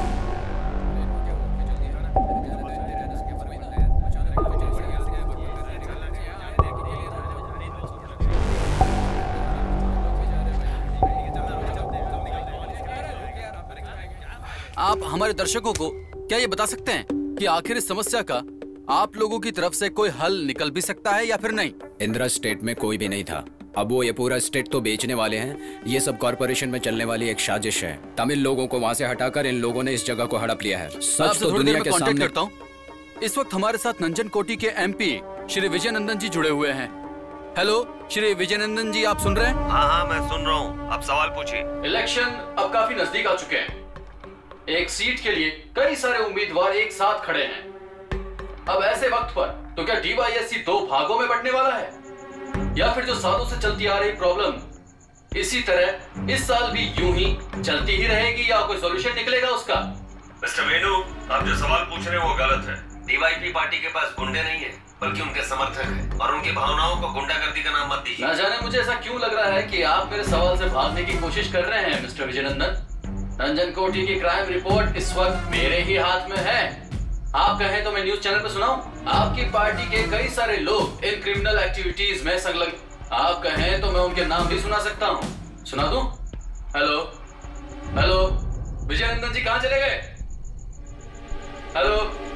I: आप हमारे दर्शकों को क्या ये बता सकते हैं कि आखिर इस समस्या का आप लोगों की तरफ से कोई हल निकल भी सकता है या फिर नहीं?
E: इंदिरा स्टेट में कोई भी नहीं था। अब वो ये पूरा स्टेट तो बेचने वाले हैं। ये सब कॉर्पोरेशन में चलने वाली एक साजिश है। तमिल लोगों को वहाँ से हटाकर इन लोगों ने इस जगह को हड़प लिया है। सच तो दुनिया के सामने
I: करता हूँ। इस वक्त हमारे साथ नंजन कोटी के MP श्री विजय नंदन जी जुड़े हुए हैं। हेलो श्री विजय नंदन जी, आप सुन रहे हैं?
Q: हाँ, मैं सुन रहा हूँ। अब सवाल पूछिए।
I: इलेक्शन अब काफी नजदीक आ चुके हैं। एक सीट के लिए कई सारे उम्मीदवार एक साथ खड़े हैं। अब ऐसे वक्त पर तो क्या DYSC 2 भागों में बंटने वाला है, या फिर जो सालों से चलती आ रही प्रॉब्लम इसी तरह इस साल भी यूं ही चलती ही रहेगी, या कोई सॉल्यूशन निकलेगा उसका?
Q: मिस्टर वेणु, आप जो सवाल पूछ रहे हैं वो गलत है। DYP पार्टी के पास गुंडे नहीं है, बल्कि उनके समर्थक हैं, और उनकी भावनाओं को गुंडागर्दी का नाम मत दीजिए।
I: ना जाने मुझे ऐसा क्यों लग रहा है कि आप मेरे सवाल से भागने की कोशिश कर रहे हैं मिस्टर विजय नंदन। नंजन कोटी की क्राइम रिपोर्ट इस वक्त मेरे ही हाथ में है। आप कहें तो मैं न्यूज चैनल पर सुनाऊं? आपकी पार्टी के कई सारे लोग इन क्रिमिनल एक्टिविटीज में संलग्न। आप कहें तो मैं उनके नाम भी सुना सकता हूं। सुना दूं? हेलो हेलो, विजय नंदन जी कहां चले गए? हेलो,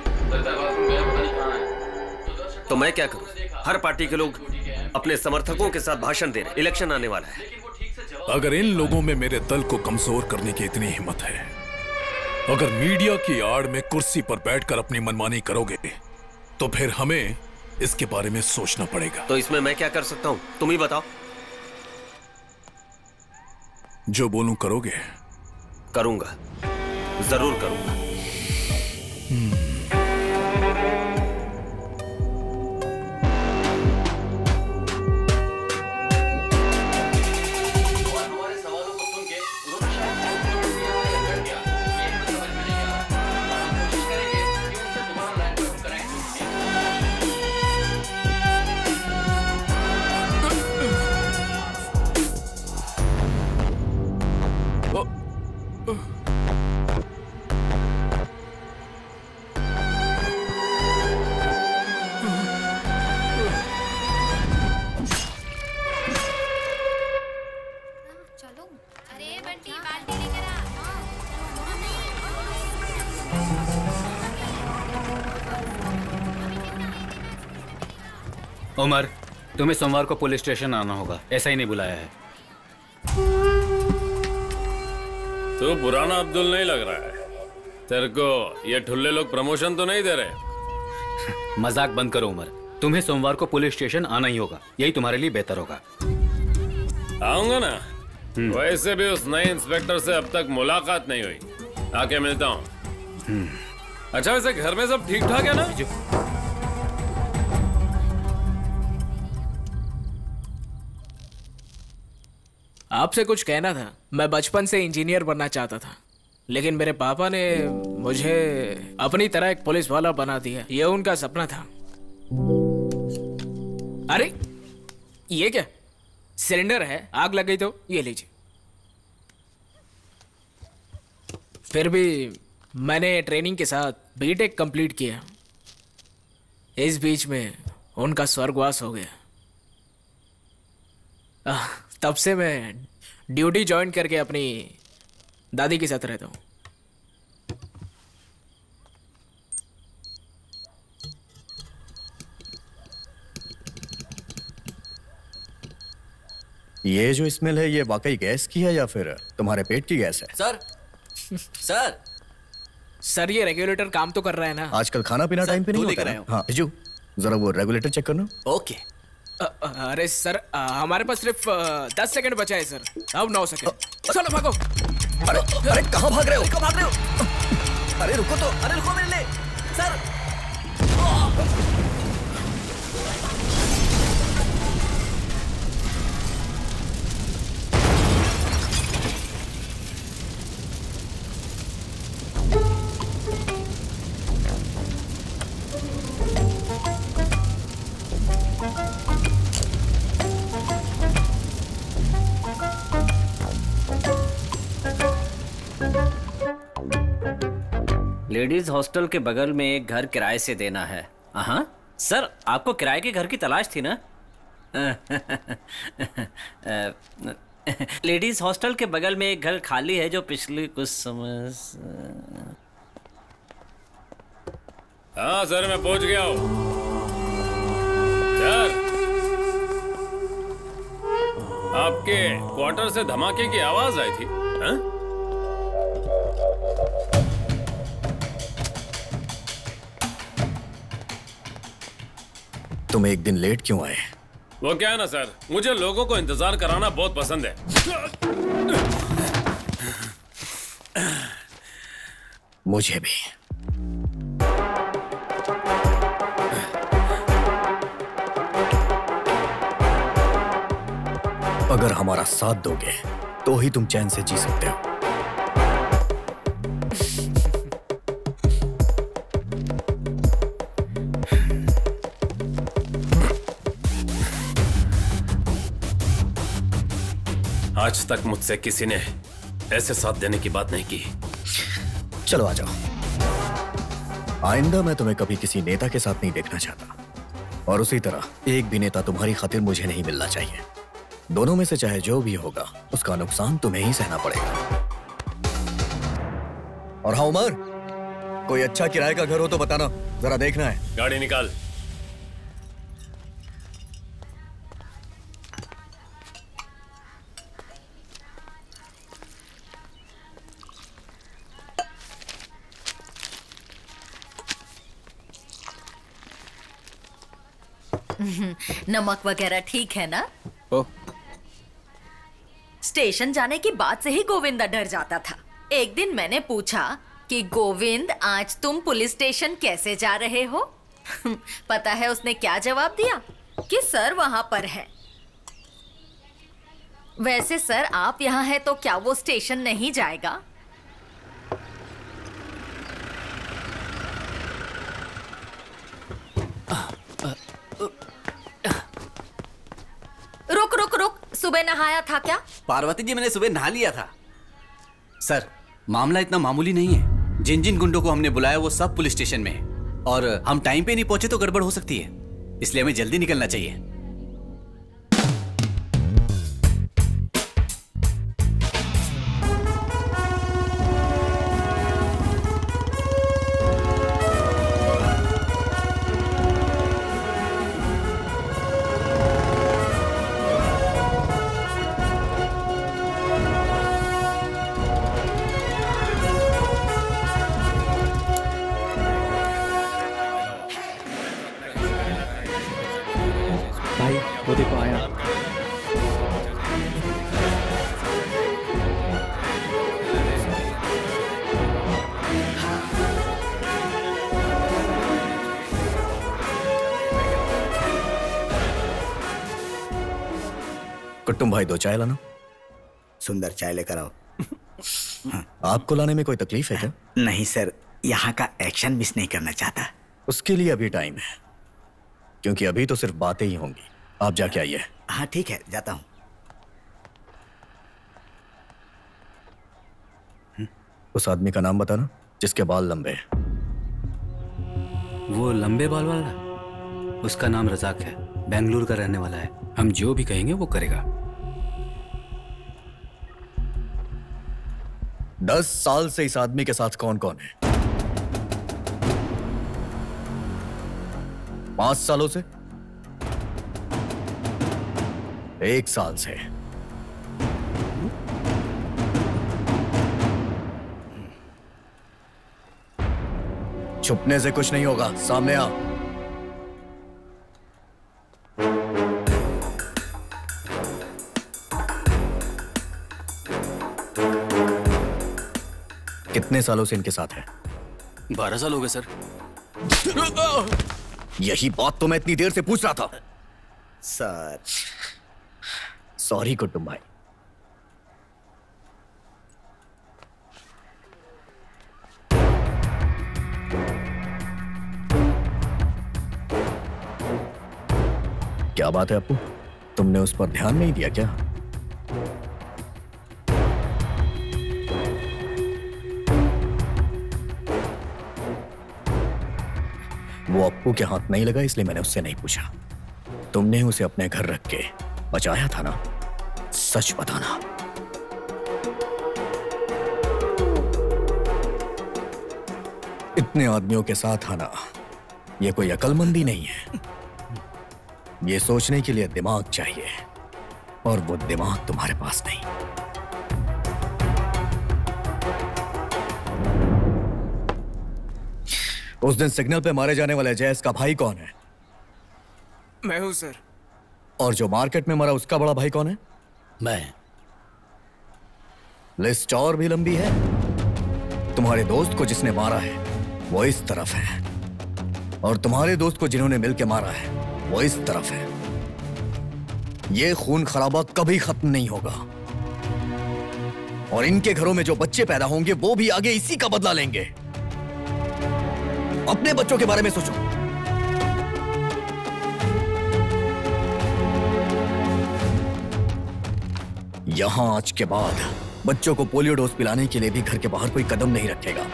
Q: तो मैं क्या करूं? हर पार्टी के लोग अपने समर्थकों के साथ भाषण दे रहे। इलेक्शन आने वाला है।
I: लेकिन वो ठीक से जवाब
M: अगर इन लोगों में मेरे दल को कमजोर करने की इतनी हिम्मत है, अगर मीडिया की आड़ में कुर्सी पर बैठकर अपनी मनमानी करोगे, तो फिर हमें इसके बारे में सोचना पड़ेगा।
Q: तो इसमें मैं क्या कर सकता हूं, तुम ही बताओ।
M: जो बोलूं करोगे?
Q: करूंगा, जरूर करूंगा।
F: उमर, तुम्हें सोमवार को पुलिस स्टेशन आना होगा। ऐसा ही नहीं बुलाया है।
H: तू पुराना अब्दुल नहीं लग रहा है। तेरे को ये ठुल्ले लोग प्रमोशन तो नहीं दे रहे?
F: मजाक बंद करो उमर। तुम्हें सोमवार को पुलिस स्टेशन आना ही होगा। यही तुम्हारे लिए बेहतर होगा।
H: आऊंगा ना। वैसे भी उस नए इंस्पेक्टर से अब तक मुलाकात नहीं हुई। आके मिलता हूँ। अच्छा, वैसे घर में सब ठीक ठाक है ना?
R: आपसे कुछ कहना था। मैं बचपन से इंजीनियर बनना चाहता था, लेकिन मेरे पापा ने मुझे अपनी तरह एक पुलिस वाला बना दिया। ये उनका सपना था। अरे ये क्या, सिलेंडर है, आग लग गई तो ये लीजिए। फिर भी मैंने ट्रेनिंग के साथ बीटेक कंप्लीट किया। इस बीच में उनका स्वर्गवास हो गया। तब से मैं ड्यूटी ज्वाइन करके अपनी दादी के साथ रहता हूँ।
E: ये जो स्मेल है, ये वाकई गैस की है या फिर तुम्हारे पेट की गैस है?
R: सर सर ये रेगुलेटर काम तो कर रहा है ना?
E: आजकल खाना पीना टाइम पे नहीं होता है। हाँ बिजू, जरा वो रेगुलेटर चेक करना।
R: ओके। अरे सर, हमारे पास सिर्फ 10 सेकंड बचा है सर। अब 9 सेकंड। चलो भागो।
E: अरे कहाँ भाग रहे हो?
R: कहाँ भाग रहे हो?
E: अरे रुको तो।
R: अरे रुको मेरे लिए सर।
A: लेडीज हॉस्टल के बगल में एक घर किराए से देना है। हाँ सर, आपको किराए के घर की तलाश थी ना? लेडीज हॉस्टल के बगल में एक घर खाली है जो पिछले कुछ समय से...
H: हाँ सर, मैं पहुंच गया हूँ। सर, आपके क्वार्टर से धमाके की आवाज आई थी। हाँ?
E: तुम एक दिन लेट क्यों आए?
H: वो क्या है ना सर, मुझे लोगों को इंतजार कराना बहुत पसंद है।
E: मुझे भी। अगर हमारा साथ दोगे तो ही तुम चैन से जी सकते हो।
H: आज तक मुझसे किसी ने ऐसे साथ देने की बात नहीं की।
E: चलो आ जाओ। आइंदा मैं तुम्हें कभी किसी नेता के साथ नहीं देखना चाहता, और उसी तरह एक भी नेता तुम्हारी खातिर मुझे नहीं मिलना चाहिए। दोनों में से चाहे जो भी होगा, उसका नुकसान तुम्हें ही सहना पड़ेगा। और हाँ उमर, कोई अच्छा किराए का घर हो तो बताना, जरा देखना है।
H: गाड़ी निकाल।
B: नमक वगैरह ठीक है ना?
I: ओ।
B: स्टेशन जाने की बात से ही गोविंदा डर जाता था। एक दिन मैंने पूछा कि गोविंद आज तुम पुलिस स्टेशन कैसे जा रहे हो? पता है उसने क्या जवाब दिया? कि सर वहां पर है। वैसे सर आप यहाँ हैं तो क्या वो स्टेशन नहीं जाएगा? रुक रुक रुक, सुबह नहाया था क्या?
C: पार्वती जी मैंने सुबह नहा लिया था। सर मामला इतना मामूली नहीं है। जिन जिन गुंडों को हमने बुलाया वो सब पुलिस स्टेशन में है और हम टाइम पे नहीं पहुंचे तो गड़बड़ हो सकती है, इसलिए हमें जल्दी निकलना चाहिए।
O: वो देखो आया।
E: कुट्टुम भाई दो चाय लाना।
D: सुंदर चाय लेकर आओ।
E: आपको लाने में कोई तकलीफ है क्या?
D: नहीं सर, यहाँ का एक्शन मिस नहीं करना चाहता।
E: उसके लिए अभी टाइम है, क्योंकि अभी तो सिर्फ बातें ही होंगी। आप जाके आइए।
D: हाँ ठीक है, जाता हूँ।
E: उस आदमी का नाम बताना जिसके बाल लंबे हैं।
F: वो लंबे बाल वाला? उसका नाम रजाक है, बेंगलुरु का रहने वाला है। हम जो भी कहेंगे वो करेगा।
E: 10 साल से इस आदमी के साथ कौन कौन है? 5 सालों से? 1 साल से? छुपने से कुछ नहीं होगा, सामने आ। कितने सालों से इनके साथ है?
I: 12 साल हो गए सर।
E: यही बात तो मैं इतनी देर से पूछ रहा था।
D: सर
E: सॉरी कुट्टुम भाई। क्या बात है अपू, तुमने उस पर ध्यान नहीं दिया क्या? वो अप्पू के हाथ नहीं लगा इसलिए मैंने उससे नहीं पूछा। तुमने उसे अपने घर रख के बचाया था ना? सच बताना। इतने आदमियों के साथ आना ये कोई अक्लमंदी नहीं है। ये सोचने के लिए दिमाग चाहिए और वो दिमाग तुम्हारे पास नहीं। उस दिन सिग्नल पे मारे जाने वाले जयस का भाई कौन है?
R: मैं हूं सर।
E: और जो मार्केट में मरा उसका बड़ा भाई कौन है?
I: मैं।
E: लिस्ट और भी लंबी है। तुम्हारे दोस्त को जिसने मारा है वो इस तरफ है और तुम्हारे दोस्त को जिन्होंने मिलकर मारा है वो इस तरफ है। ये खून खराबा कभी खत्म नहीं होगा और इनके घरों में जो बच्चे पैदा होंगे वो भी आगे इसी का बदला लेंगे। अपने बच्चों के बारे में सोचो। यहां आज के बाद बच्चों को पोलियो डोज पिलाने के लिए भी घर के बाहर कोई कदम नहीं रखेगा।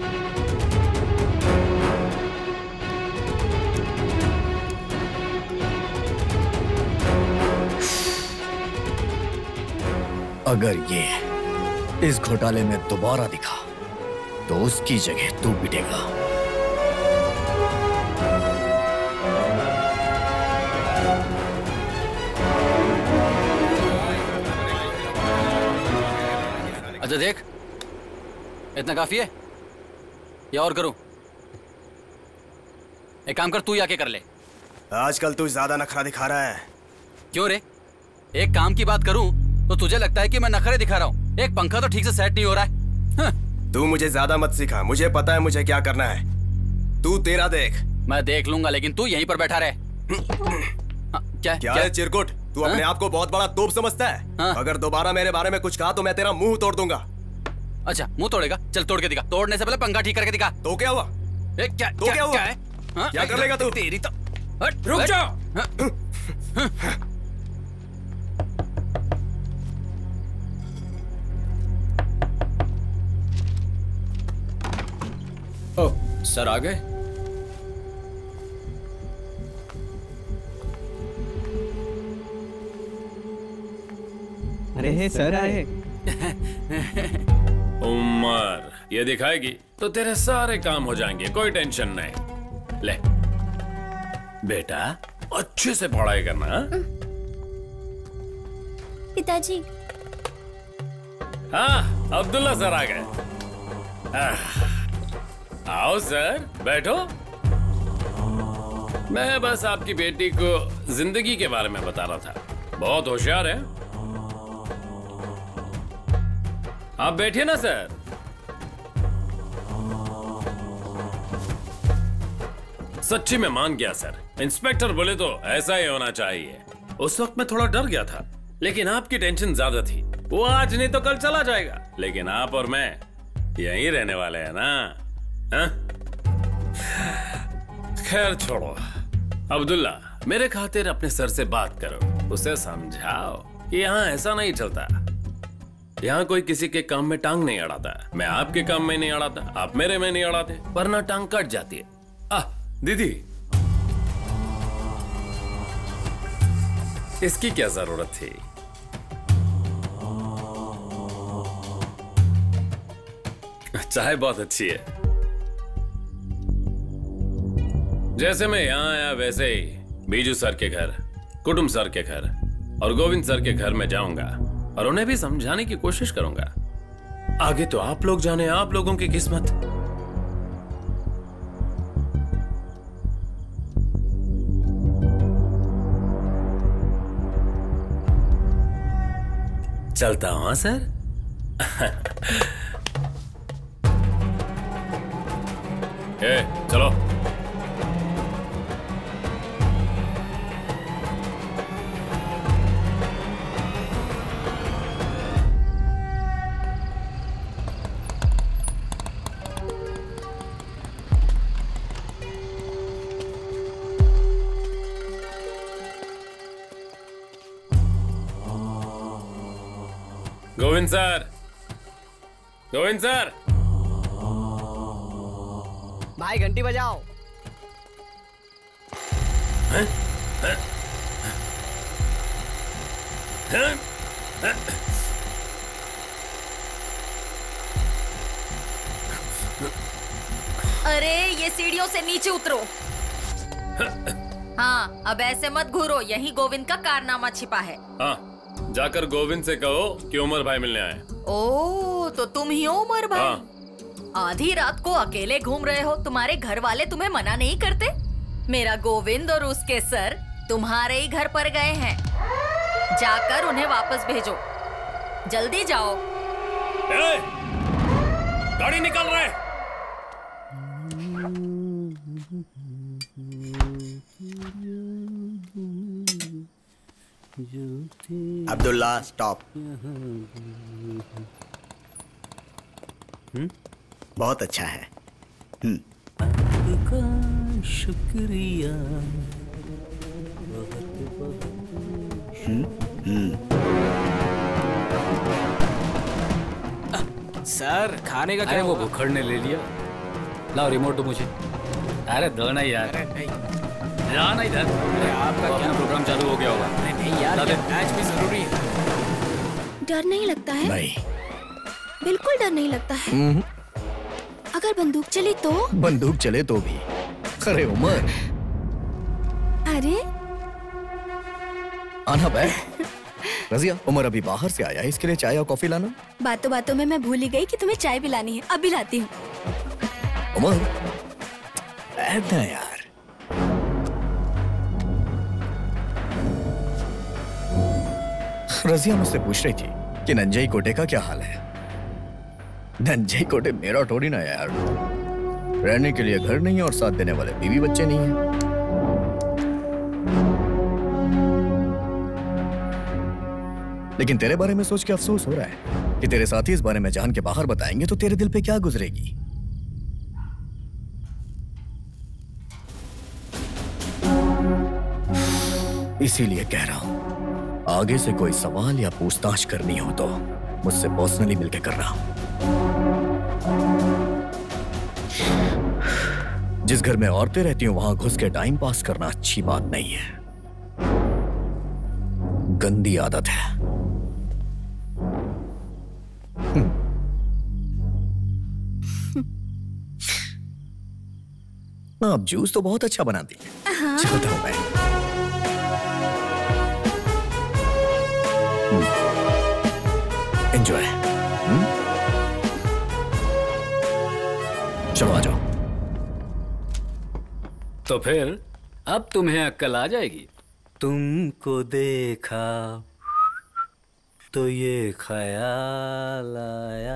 E: अगर ये इस घोटाले में दोबारा दिखा तो उसकी जगह तू पिटेगा।
I: अच्छा देख, इतना काफी है या और करूं? एक काम कर, तू ही आके कर ले।
N: आजकल तू ज्यादा नखरा दिखा रहा है।
I: क्यों रे? एक काम की बात करूं तो तुझे लगता है कि मैं नखरे दिखा रहा हूँ। एक पंखा तो ठीक से सेट नहीं हो रहा है।
N: तू मुझे ज्यादा मत सिखा, मुझे पता है मुझे क्या करना है। तू तेरा देख।
I: मैं देख लूंगा, लेकिन तू यहीं पर बैठा रहे।
N: क्या है चिरकुट? तू अपने आप को बहुत बड़ा तोप समझता है? अगर दोबारा मेरे बारे में कुछ कहा तो मैं तेरा मुंह तोड़ दूंगा।
I: अच्छा, मुंह तोड़ेगा? चल तोड़ के दिखा। तोड़ने से पहले पंखा ठीक करके दिखा।
N: तो क्या हुआ?
I: क्या हुआ?
N: क्या कर लेगा तू?
I: तेरी तो
N: रुक जा।
F: सर आ गए?
O: अरे सर आए।
H: उमर ये दिखाएगी तो तेरे सारे काम हो जाएंगे, कोई टेंशन नहीं। ले बेटा, अच्छे से पढ़ाई करना।
K: पिताजी।
H: हाँ, अब्दुल्ला सर आ गए। आओ सर, बैठो। मैं बस आपकी बेटी को जिंदगी के बारे में बता रहा था। बहुत होशियार है। आप बैठिए ना सर। सच्ची में मान गया सर। इंस्पेक्टर बोले तो ऐसा ही होना चाहिए। उस वक्त मैं थोड़ा डर गया था, लेकिन आपकी टेंशन ज्यादा थी। वो आज नहीं तो कल चला जाएगा, लेकिन आप और मैं यहीं रहने वाले हैं ना। खैर छोड़ो। अब्दुल्ला, मेरे खातिर अपने सर से बात करो, उसे समझाओ कि यहाँ ऐसा नहीं चलता। यहाँ कोई किसी के काम में टांग नहीं अड़ाता। मैं आपके काम में नहीं अड़ाता, आप मेरे में नहीं अड़ाते, वरना टांग कट जाती है। दीदी, इसकी क्या जरूरत थी? चाय बहुत अच्छी है। जैसे मैं यहाँ आया वैसे ही बीजू सर के घर, कुटुंब सर के घर और गोविंद सर के घर में जाऊंगा और उन्हें भी समझाने की कोशिश करूंगा। आगे तो आप लोग जाने, आप लोगों की किस्मत। चलता हूं सर। चलो। Govind sir, Govind sir.
O: भाई घंटी बजाओ।
B: अरे ये सीढ़ियों से नीचे उतरो। हाँ, अब ऐसे मत घूरो, यही गोविंद का कारनामा छिपा है।
H: हाँ, जाकर गोविंद से कहो कि उमर भाई मिलने आए।
B: ओ, तो तुम ही हो उमर भाई।
H: हाँ।
B: आधी रात को अकेले घूम रहे हो, तुम्हारे घर वाले तुम्हें मना नहीं करते? मेरा गोविंद और उसके सर तुम्हारे ही घर पर गए हैं, जाकर उन्हें वापस भेजो। जल्दी जाओ।
H: गाड़ी निकल रहा है।
D: अब्दुल्ला स्टॉप। बहुत अच्छा है।
P: शुक्रिया।
R: सर, खाने का क्या?
F: वो भुखड़ ने ले लिया। लाओ रिमोट दो मुझे। अरे दो ना यार, जाना इधर।
R: आपका क्या
F: प्रोग्राम चालू हो गया होगा?
R: नहीं यार, मैच भी जरूरी है।
G: डर नहीं लगता है?
E: नहीं,
G: बिल्कुल डर नहीं लगता है। अगर बंदूक चली तो?
E: बंदूक चले तो भी। अरे उमर,
G: अरे
E: आना बैठ। रजिया, उमर अभी बाहर से आया है, इसके लिए चाय और कॉफी लाना।
G: बातों बातों में मैं भूल ही गई कि तुम्हें चाय पिलानी है। अभी लाती हूँ।
E: उमर, बैठ ना यार। रजिया मुझसे पूछ रही थी कि नंजई कोटे का क्या हाल है। नंजई कोटे मेरा थोड़ी ना यार, रहने के लिए घर नहीं है और साथ देने वाले बीवी बच्चे नहीं है। लेकिन तेरे बारे में सोच के अफसोस हो रहा है कि तेरे साथी इस बारे में जान के बाहर बताएंगे तो तेरे दिल पे क्या गुजरेगी। इसीलिए कह रहा हूं, आगे से कोई सवाल या पूछताछ करनी हो तो मुझसे पर्सनली मिलकर करना। जिस घर में औरतें रहती हो वहां घुस के टाइम पास करना अच्छी बात नहीं है, गंदी आदत है। आप जूस तो बहुत अच्छा बनाती है। चलता हूं मैं। एंजॉय। चलो आ जाओ।
F: तो फिर अब तुम्हें अक्ल आ जाएगी।
P: तुमको देखा तो ये ख्याल आया।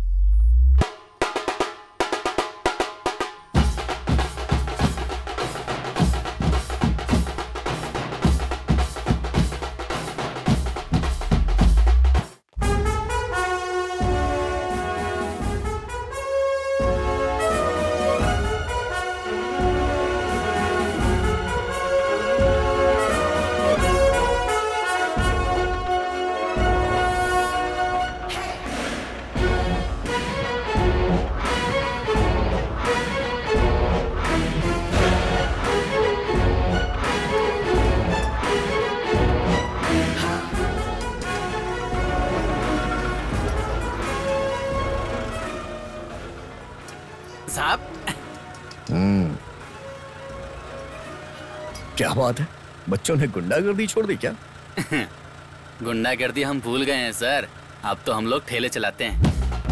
E: क्या बात है, बच्चों ने गुंडागर्दी छोड़ दी क्या?
I: गुंडागर्दी हम भूल गए हैं सर, अब तो हम लोग ठेले चलाते हैं।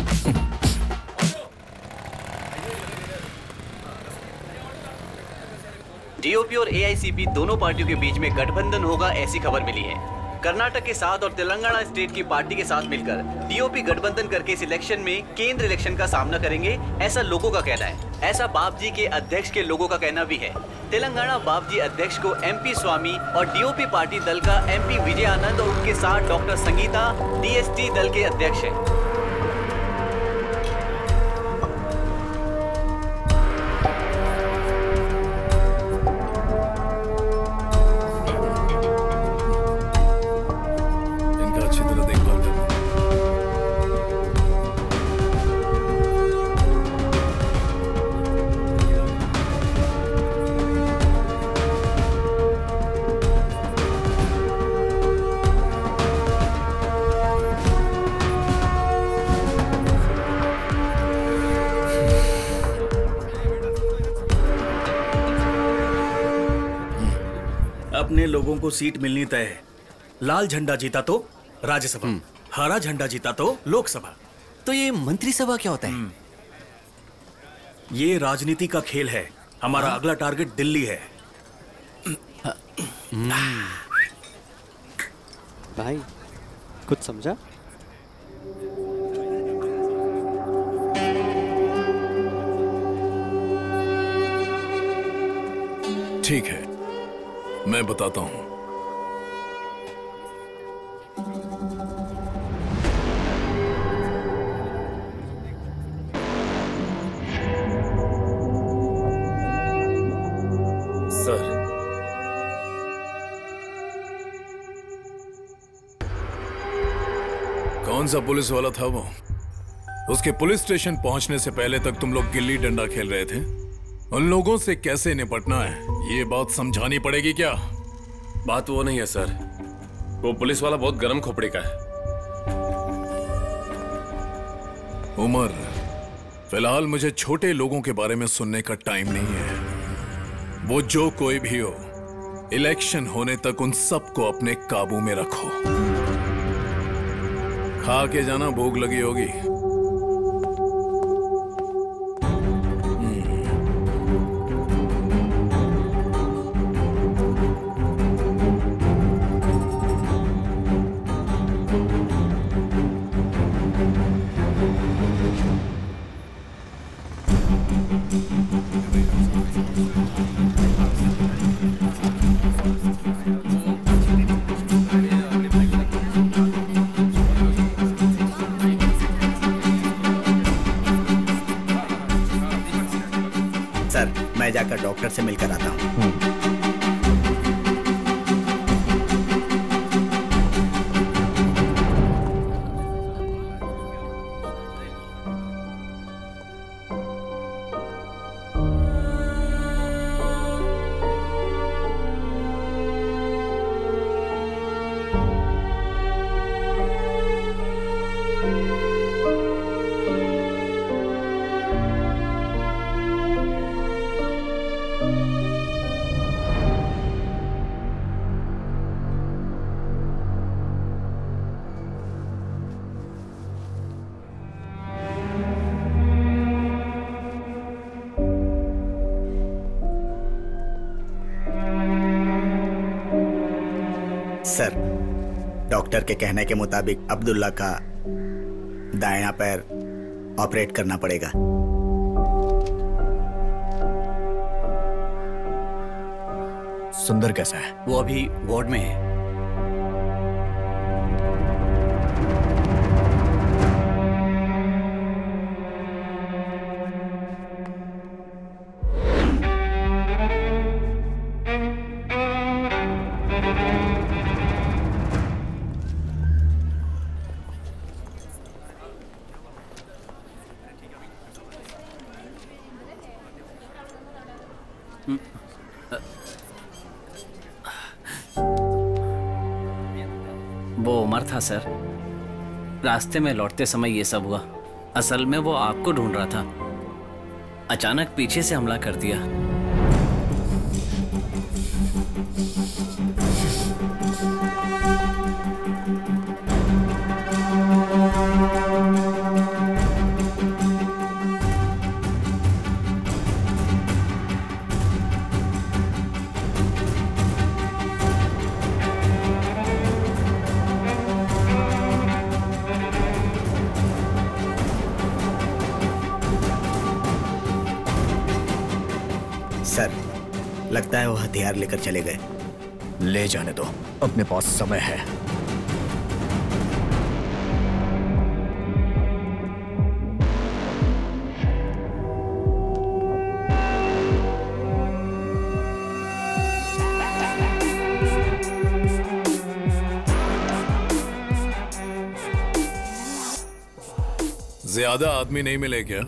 C: डीओपी और एआईसीपी दोनों पार्टियों के बीच में गठबंधन होगा, ऐसी खबर मिली है। कर्नाटक के साथ और तेलंगाना स्टेट की पार्टी के साथ मिलकर डीओपी गठबंधन करके इस इलेक्शन में केंद्र इलेक्शन का सामना करेंगे, ऐसा लोगों का कहना है। ऐसा बापजी के अध्यक्ष के लोगों का कहना भी है। तेलंगाना बापजी अध्यक्ष को एमपी स्वामी और डीओपी पार्टी दल का एमपी विजय आनंद और उनके साथ डॉक्टर संगीता डीएसटी दल के अध्यक्ष है।
L: अपने लोगों को सीट मिलनी तय है। लाल झंडा जीता तो राज्यसभा, हरा झंडा जीता तो लोकसभा।
C: तो ये मंत्रिसभा क्या होता है?
L: ये राजनीति का खेल है। हमारा अगला टारगेट दिल्ली है।
O: भाई कुछ समझा?
M: ठीक है, मैं बताता हूं।
H: सर,
M: कौन सा पुलिस वाला था वो? उसके पुलिस स्टेशन पहुंचने से पहले तक तुम लोग गिल्ली डंडा खेल रहे थे। उन लोगों से कैसे निपटना है ये बात समझानी पड़ेगी क्या?
H: बात वो नहीं है सर, वो पुलिस वाला बहुत गर्म खोपड़ी का है।
M: उमर, फिलहाल मुझे छोटे लोगों के बारे में सुनने का टाइम नहीं है। वो जो कोई भी हो, इलेक्शन होने तक उन सबको अपने काबू में रखो। खा के जाना, भूख लगी होगी।
D: सर, मैं जाकर डॉक्टर से मिलकर आता हूँ। सर, डॉक्टर के कहने के मुताबिक अब्दुल्ला का दायां पैर ऑपरेट करना पड़ेगा।
E: सुंदर कैसा है?
C: वो अभी वार्ड में है।
A: वो उमर था सर। रास्ते में लौटते समय ये सब हुआ। असल में वो आपको ढूंढ रहा था, अचानक पीछे से हमला कर दिया।
D: सर, लगता है वो हथियार लेकर चले गए।
E: ले जाने दो, अपने पास समय है।
M: ज्यादा आदमी नहीं मिले क्या?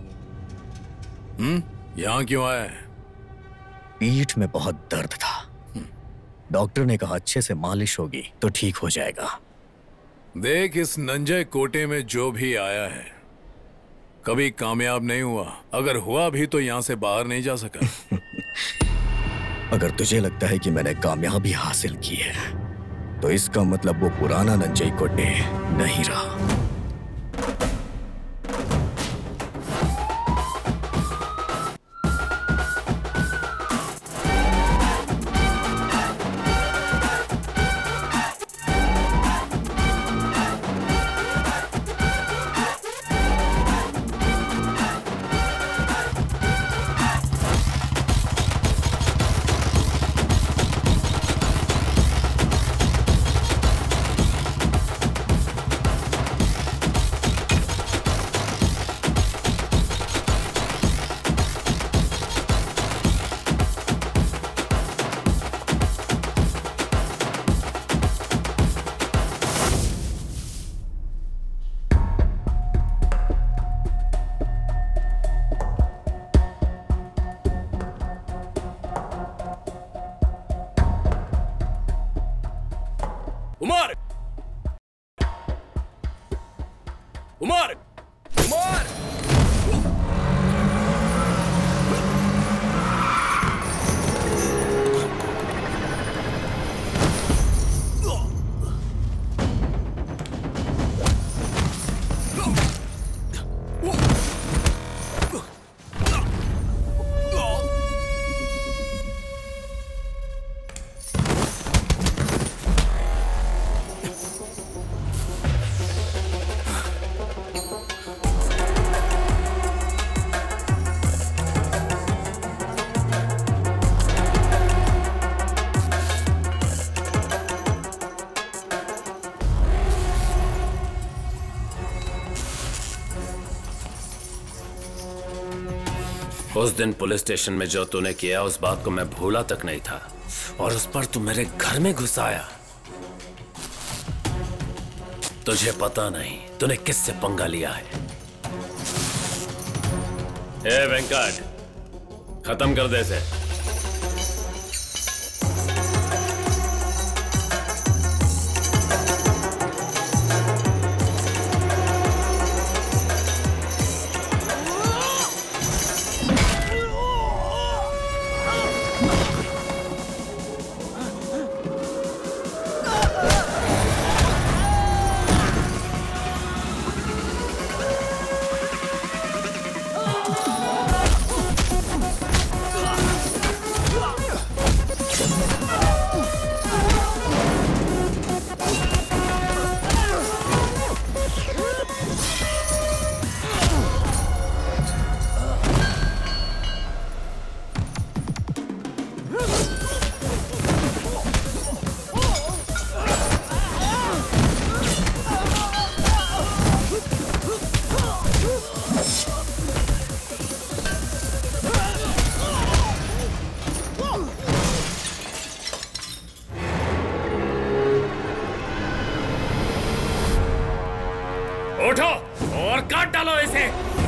M: यहाँ क्यों आए?
E: पीठ में बहुत दर्द था। डॉक्टर ने कहा अच्छे से मालिश होगी तो ठीक हो जाएगा।
M: देख, इस नंजय कोटे में जो भी आया है कभी कामयाब नहीं हुआ। अगर हुआ भी तो यहाँ से बाहर नहीं जा सका।
E: अगर तुझे लगता है कि मैंने कामयाबी हासिल की है तो इसका मतलब वो पुराना नंजय कोटे नहीं रहा।
H: उमर! उमर! उमर! उस दिन पुलिस स्टेशन में जो तूने किया उस बात को मैं भूला तक नहीं था, और उस पर तू मेरे घर में घुस आया। तुझे पता नहीं तूने किससे पंगा लिया है। ए वेंकट, खत्म कर दे इसे।
S: उठो और काट डालो इसे।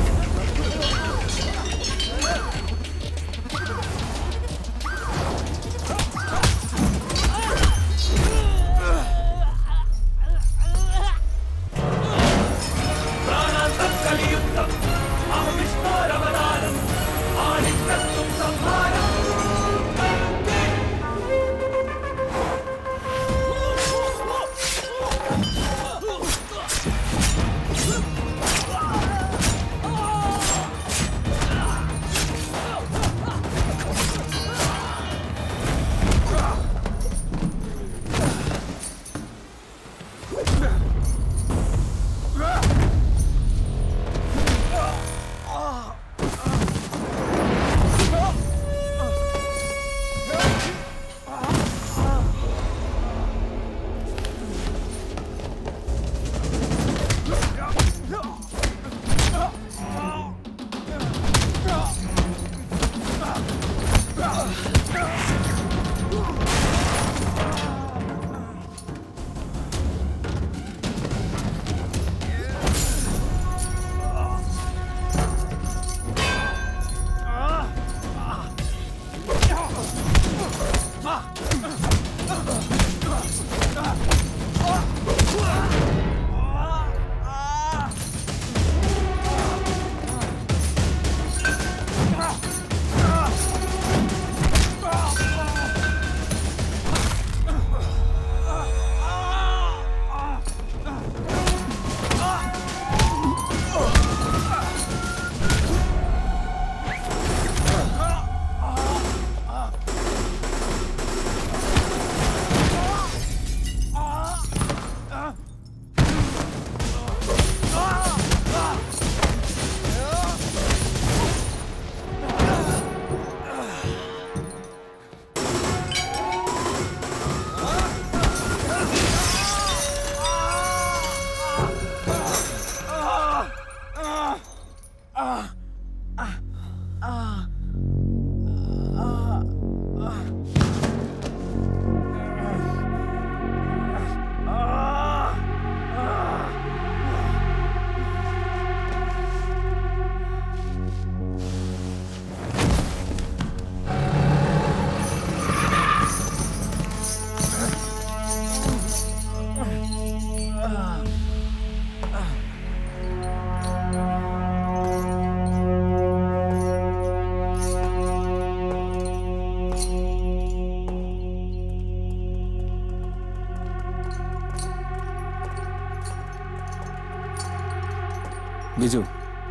R: बिजू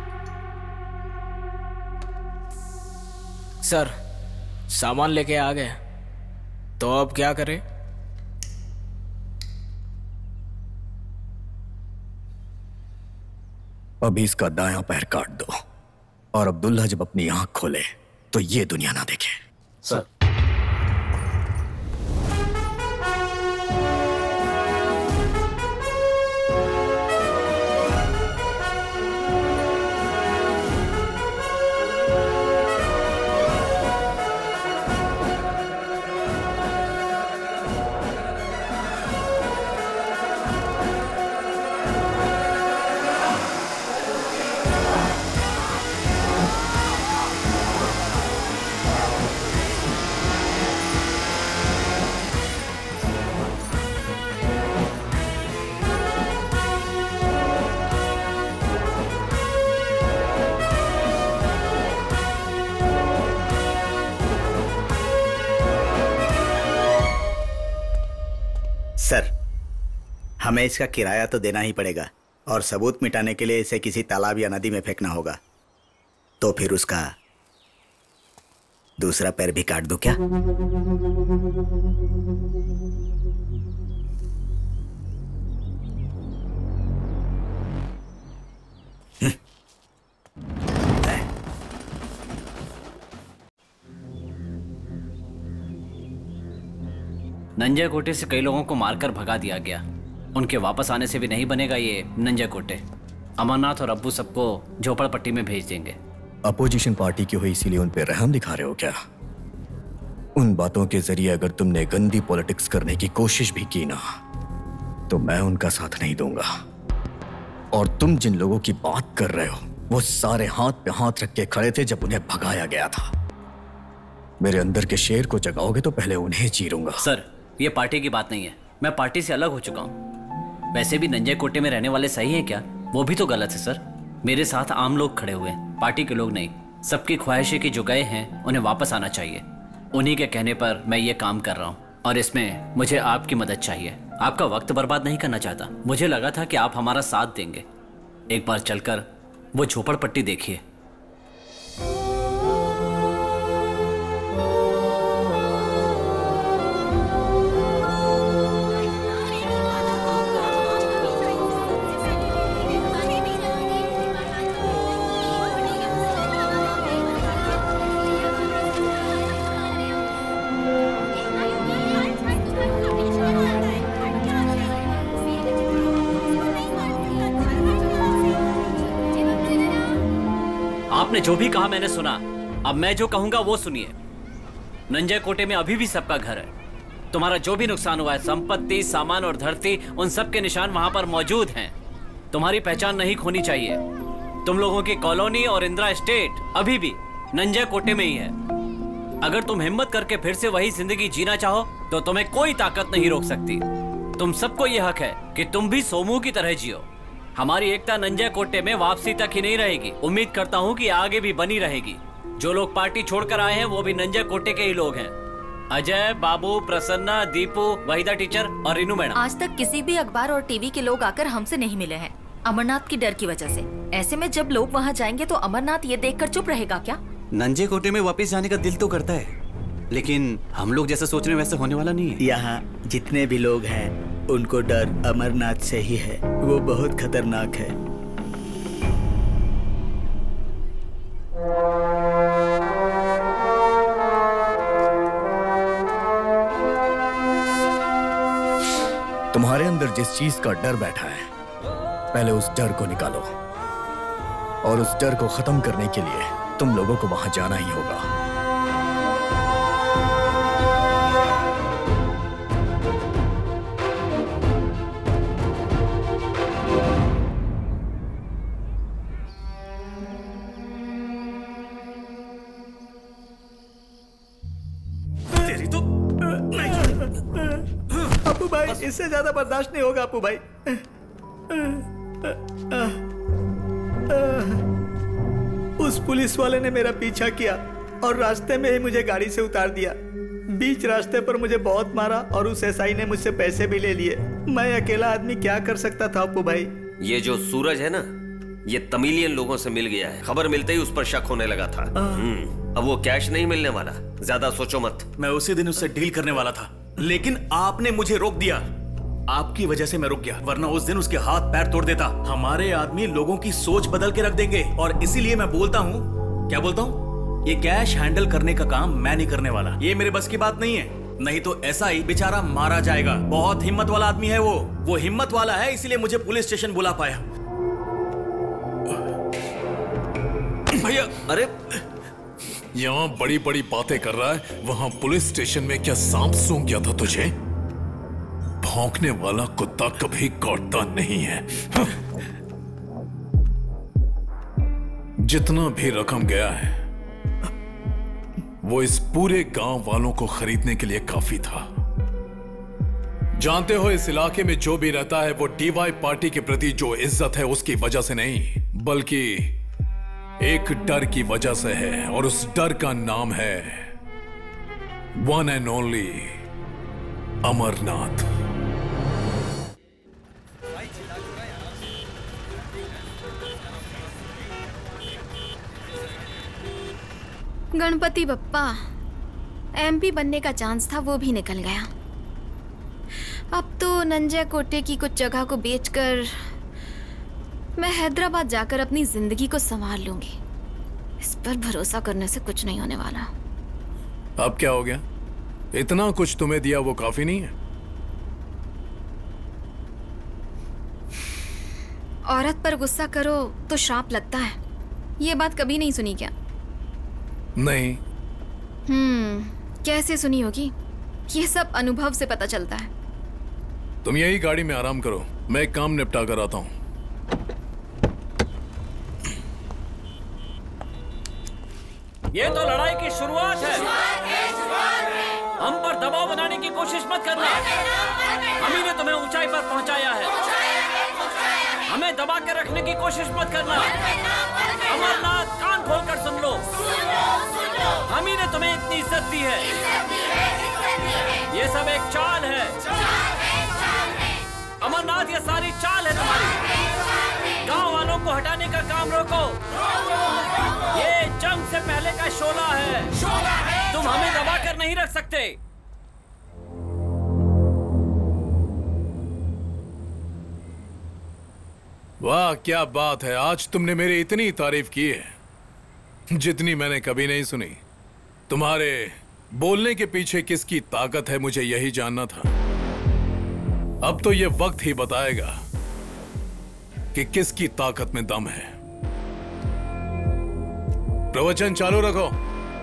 R: सर, सामान लेके आ गए, तो अब क्या करें?
E: अभी इसका दायां पैर काट दो, और अब्दुल्ला जब अपनी आंख खोले तो ये दुनिया ना देखे।
O: सर।
D: हमें इसका किराया तो देना ही पड़ेगा और सबूत मिटाने के लिए इसे किसी तालाब या नदी में फेंकना होगा। तो फिर उसका दूसरा पैर भी काट दूं क्या?
A: नंजय कोटे से कई लोगों को मारकर भगा दिया गया। उनके वापस आने से भी नहीं बनेगा ये नंजय कोटे। अमरनाथ और अब्बू सबको झोपड़पट्टी में भेज देंगे।
E: अपोजिशन पार्टी की हुई इसीलिए उन पे रहम दिखा रहे हो क्या? उन बातों के जरिए अगर तुमने गंदी पॉलिटिक्स करने की कोशिश भी की ना, तो मैं उनका साथ नहीं दूंगा। और तुम जिन लोगों की बात कर रहे हो वो सारे हाथ पे हाथ रख के खड़े थे जब उन्हें भगाया गया था। मेरे अंदर के शेर को जगाओगे तो पहले उन्हें चीरूंगा।
A: सर, ये पार्टी की बात नहीं है। मैं पार्टी से अलग हो चुका हूँ। वैसे भी नंजय कोटे में रहने वाले सही हैं क्या? वो भी तो गलत है सर। मेरे साथ आम लोग खड़े हुए हैं, पार्टी के लोग नहीं। सबकी ख्वाहिशें की जो गए हैं उन्हें वापस आना चाहिए। उन्हीं के कहने पर मैं ये काम कर रहा हूँ और इसमें मुझे आपकी मदद चाहिए। आपका वक्त बर्बाद नहीं करना चाहता। मुझे लगा था कि आप हमारा साथ देंगे। एक बार चलकर वो झोपड़पट्टी देखिए। आपने जो भी कहा मैंने सुना। अब मैं जो कहूंगा वो सुनिए। नंजय कोटे में अभी भी सबका घर है। तुम्हारा जो भी नुकसान हुआ है, संपत्ति, सामान और धरती, उन सब के निशान वहां पर मौजूद हैं। तुम्हारी पहचान नहीं खोनी चाहिए। तुम लोगों की कॉलोनी और इंदिरा एस्टेट अभी भी नंजय कोटे में ही है। अगर तुम हिम्मत करके फिर से वही जिंदगी जीना चाहो तो तुम्हें कोई ताकत नहीं रोक सकती। तुम सबको यह हक है कि तुम भी सोमू की तरह जियो। हमारी एकता नंजय कोटे में वापसी तक ही नहीं रहेगी। उम्मीद करता हूँ कि आगे भी बनी रहेगी। जो लोग पार्टी छोड़कर आए हैं वो भी नंजय कोटे के ही लोग हैं। अजय, बाबू, प्रसन्ना, दीपू, वहीदा टीचर और रीनू मैडम।
B: आज तक किसी भी अखबार और टीवी के लोग आकर हमसे नहीं मिले हैं, अमरनाथ की डर की वजह से। ऐसे में जब लोग वहाँ जाएंगे तो अमरनाथ ये देखकर चुप रहेगा क्या?
C: नंजय कोटे में वापस जाने का दिल तो करता है, लेकिन हम लोग जैसा सोच रहे हैं वैसे होने वाला नहीं है।
D: यहाँ जितने भी लोग हैं उनको डर अमरनाथ से ही है। वो बहुत खतरनाक है।
E: तुम्हारे अंदर जिस चीज का डर बैठा है, पहले उस डर को निकालो। और उस डर को खत्म करने के लिए तुम लोगों को वहां जाना ही होगा।
D: अपू भाई, इससे ज्यादा बर्दाश्त नहीं होगा अपू भाई। उस पुलिस वाले ने मेरा पीछा किया और रास्ते में ही मुझे गाड़ी से उतार दिया। बीच रास्ते पर मुझे बहुत मारा और उस एसआई ने मुझसे पैसे भी ले लिए। मैं अकेला आदमी क्या कर सकता था अपू भाई?
Q: ये जो सूरज है ना, ये तमिलियन लोगों से मिल गया है। खबर मिलते ही उस पर शक होने लगा था। अब वो कैश नहीं मिलने वाला, ज्यादा सोचो मत।
L: मैं उसी दिन उससे डील करने वाला था, लेकिन आपने मुझे रोक दिया। आपकी वजह से मैं रुक गया, वरना उस दिन उसके हाथ पैर तोड़ देता। हमारे आदमी लोगों की सोच बदल के रख देंगे और इसीलिए मैं बोलता हूँ, क्या बोलता हूँ, ये कैश हैंडल करने का काम मैं नहीं करने वाला। ये मेरे बस की बात नहीं है, नहीं तो ऐसा ही बेचारा मारा जाएगा। बहुत हिम्मत वाला आदमी है वो हिम्मत वाला है, इसीलिए मुझे पुलिस स्टेशन बुला पाया।
M: भैया, अरे यहाँ बड़ी बड़ी बातें कर रहा है, वहां पुलिस स्टेशन में क्या सांप सूंघ गया था तुझे? भौंकने वाला कुत्ता कभी काटता नहीं है। जितना भी रकम गया है वो इस पूरे गांव वालों को खरीदने के लिए काफी था। जानते हो, इस इलाके में जो भी रहता है वो डीवाई पार्टी के प्रति जो इज्जत है उसकी वजह से नहीं, बल्कि एक डर की वजह से है। और उस डर का नाम है one and only Amarnath.
G: Ganpati Bappa, MP बनने का चांस था वो भी निकल गया। अब तो नंजा कोटे की कुछ जगह को बेचकर मैं हैदराबाद जाकर अपनी जिंदगी को संभाल लूंगी। इस पर भरोसा करने से कुछ नहीं होने वाला।
M: अब क्या हो गया? इतना कुछ तुम्हें दिया वो काफी नहीं है?
G: औरत पर गुस्सा करो तो श्राप लगता है, ये बात कभी नहीं सुनी क्या?
M: नहीं।
G: कैसे सुनी होगी? ये सब अनुभव से पता चलता है।
M: तुम यही गाड़ी में आराम करो, मैं एक काम निपटा कर आता हूं।
A: ये तो लड़ाई की शुरुआत है। हम पर दबाव बनाने की कोशिश मत करना। हम ही ने तुम्हें ऊंचाई पर पहुंचाया है। हमें दबा के रखने की कोशिश मत करना। अमरनाथ, कान खोलकर सुन लो। हम ही ने तुम्हें इतनी इज्जत दी है। ये सब एक चाल है। अमरनाथ, ये सारी चाल है तुम्हारी। गांव वालों को हटाने का काम रोको। ये जंग से पहले का शोला है। तुम हमें दबा कर नहीं रख सकते।
M: वाह, क्या बात है। आज तुमने मेरी इतनी तारीफ की है जितनी मैंने कभी नहीं सुनी। तुम्हारे बोलने के पीछे किसकी ताकत है, मुझे यही जानना था। अब तो ये वक्त ही बताएगा कि किसकी ताकत में दम है। प्रवचन चालू रखो।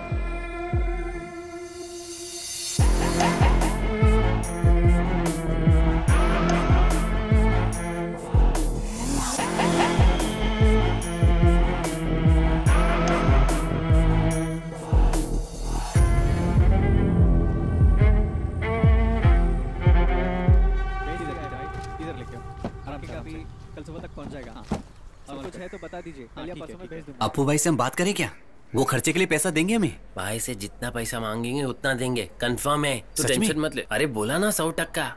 C: अपू भाई से हम बात करें क्या? वो खर्चे के लिए पैसा देंगे हमें?
H: भाई से जितना पैसा मांगेंगे उतना देंगे, कंफर्म है। तो
C: सच में?
H: टेंशन मत ले। अरे बोला ना 100%।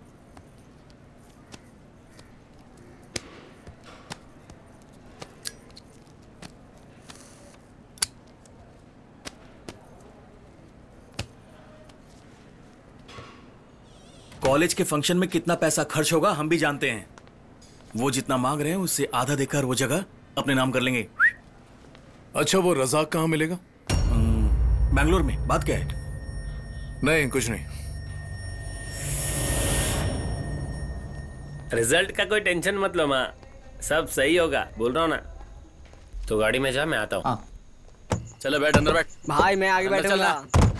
L: कॉलेज के फंक्शन में कितना पैसा खर्च होगा हम भी जानते हैं। वो जितना मांग रहे हैं उससे आधा देकर वो जगह अपने नाम कर लेंगे।
M: अच्छा, वो रज़ाक कहाँ मिलेगा?
L: बैंगलोर में। बात क्या है?
M: नहीं, कुछ नहीं।
H: रिजल्ट का कोई टेंशन मत लो माँ, सब सही होगा, बोल रहा हूँ ना। तो गाड़ी में जा, मैं आता हूँ।
I: चलो बैठ, अंदर बैठ।
T: भाई मैं आगे बैठूंगा।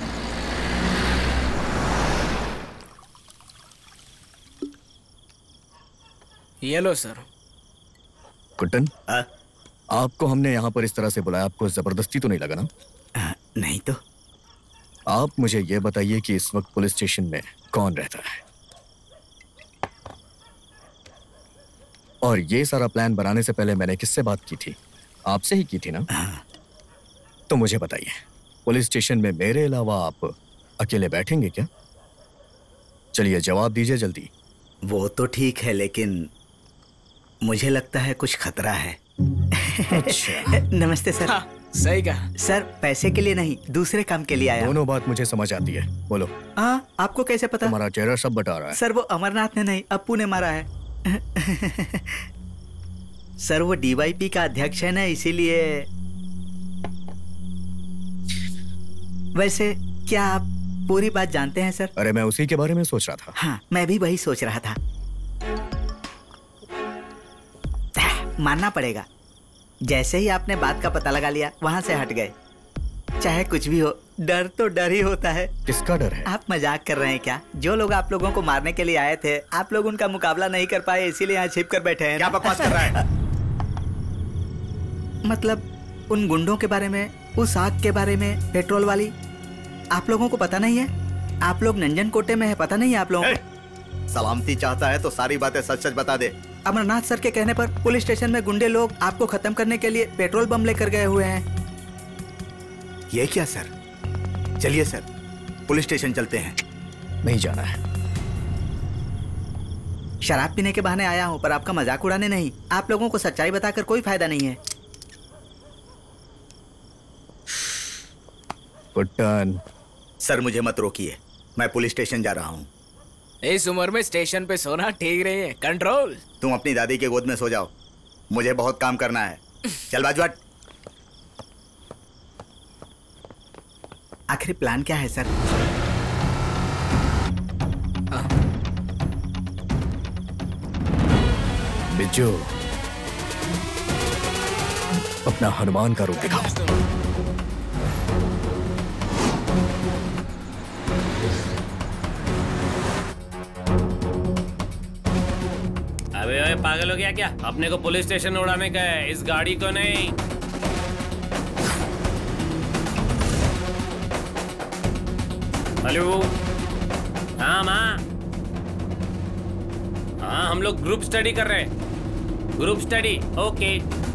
R: ये लो सर।
E: कुट्टन, आपको हमने यहाँ पर इस तरह से बुलाया, आपको जबरदस्ती तो नहीं लगा ना?
D: नहीं तो।
E: आप मुझे ये बताइए कि इस वक्त पुलिस स्टेशन में कौन रहता है? और ये सारा प्लान बनाने से पहले मैंने किससे बात की थी? आपसे ही की थी ना? तो मुझे बताइए, पुलिस स्टेशन में मेरे अलावा आप अकेले बैठेंगे क्या? चलिए जवाब दीजिए जल्दी।
D: वो तो ठीक है, लेकिन मुझे लगता है कुछ खतरा है।
E: अच्छा।
D: नमस्ते सर।
R: हाँ, सही कहा।
D: सर पैसे के लिए नहीं, दूसरे काम के लिए आया।
E: दोनों बात मुझे समझ आती है, बोलो।
D: हाँ, आपको कैसे पता?
E: तुम्हारा चेहरा सब बता रहा है।
D: सर वो अमरनाथ ने नहीं, अप्पू ने मारा है। सर वो डीवाईपी का अध्यक्ष है ना, इसीलिए। वैसे क्या आप पूरी बात जानते हैं सर?
E: अरे मैं उसी के बारे में सोच रहा था।
D: हाँ, मैं भी वही सोच रहा था। मानना पड़ेगा, जैसे ही आपने बात का पता लगा लिया वहां से हट गए। चाहे कुछ भी हो, डर तो डर ही होता है।
E: किसका डर है?
D: आप मजाक कर रहे हैं क्या? जो लोग आप लोगों को मारने के लिए आए थे, आप लोग उनका मुकाबला नहीं कर पाए, इसीलिए यहाँ छिप कर बैठे हैं।
L: क्या बकवास कर रहा है?
D: मतलब उन गुंडों के बारे में, उस आग के बारे में, पेट्रोल वाली, आप लोगों को पता नहीं है? आप लोग नंजन कोटे में है, पता नहीं है आप लोगों को?
N: सलामती चाहता है तो सारी बातें सच सच बता दे।
D: अमरनाथ सर के कहने पर पुलिस स्टेशन में गुंडे लोग आपको खत्म करने के लिए पेट्रोल बम लेकर गए हुए हैं।
N: ये क्या सर? चलिए सर, पुलिस स्टेशन चलते हैं।
E: नहीं जाना है।
D: शराब पीने के बहाने आया हूँ, पर आपका मजाक उड़ाने नहीं। आप लोगों को सच्चाई बताकर कोई फायदा नहीं है।
E: कुट्टन।
D: सर मुझे मत रोकिए, मैं पुलिस स्टेशन जा रहा हूँ।
R: इस उम्र में स्टेशन पे सोना ठीक नहीं है। कंट्रोल।
D: तुम अपनी दादी के गोद में सो जाओ, मुझे बहुत काम करना है। चल बाजू हट। आखिर प्लान क्या है सर?
E: बिज्जू, अपना हनुमान का रूप दिखाओ।
H: अबे ओए, पागल हो गया क्या? अपने को पुलिस स्टेशन उड़ाने का है, इस गाड़ी को नहीं। हेलो। हाँ माँ, हाँ हम लोग ग्रुप स्टडी कर रहे हैं। Group study, okay.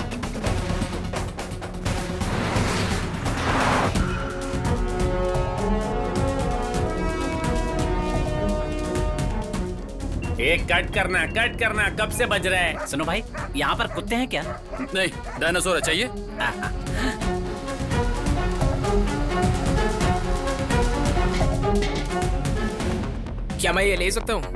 H: एक कट करना कब से बज रहा है?
A: सुनो भाई, यहाँ पर कुत्ते हैं क्या?
I: नहीं, डायनासोर चाहिए।
R: क्या मैं ये ले सकता हूँ?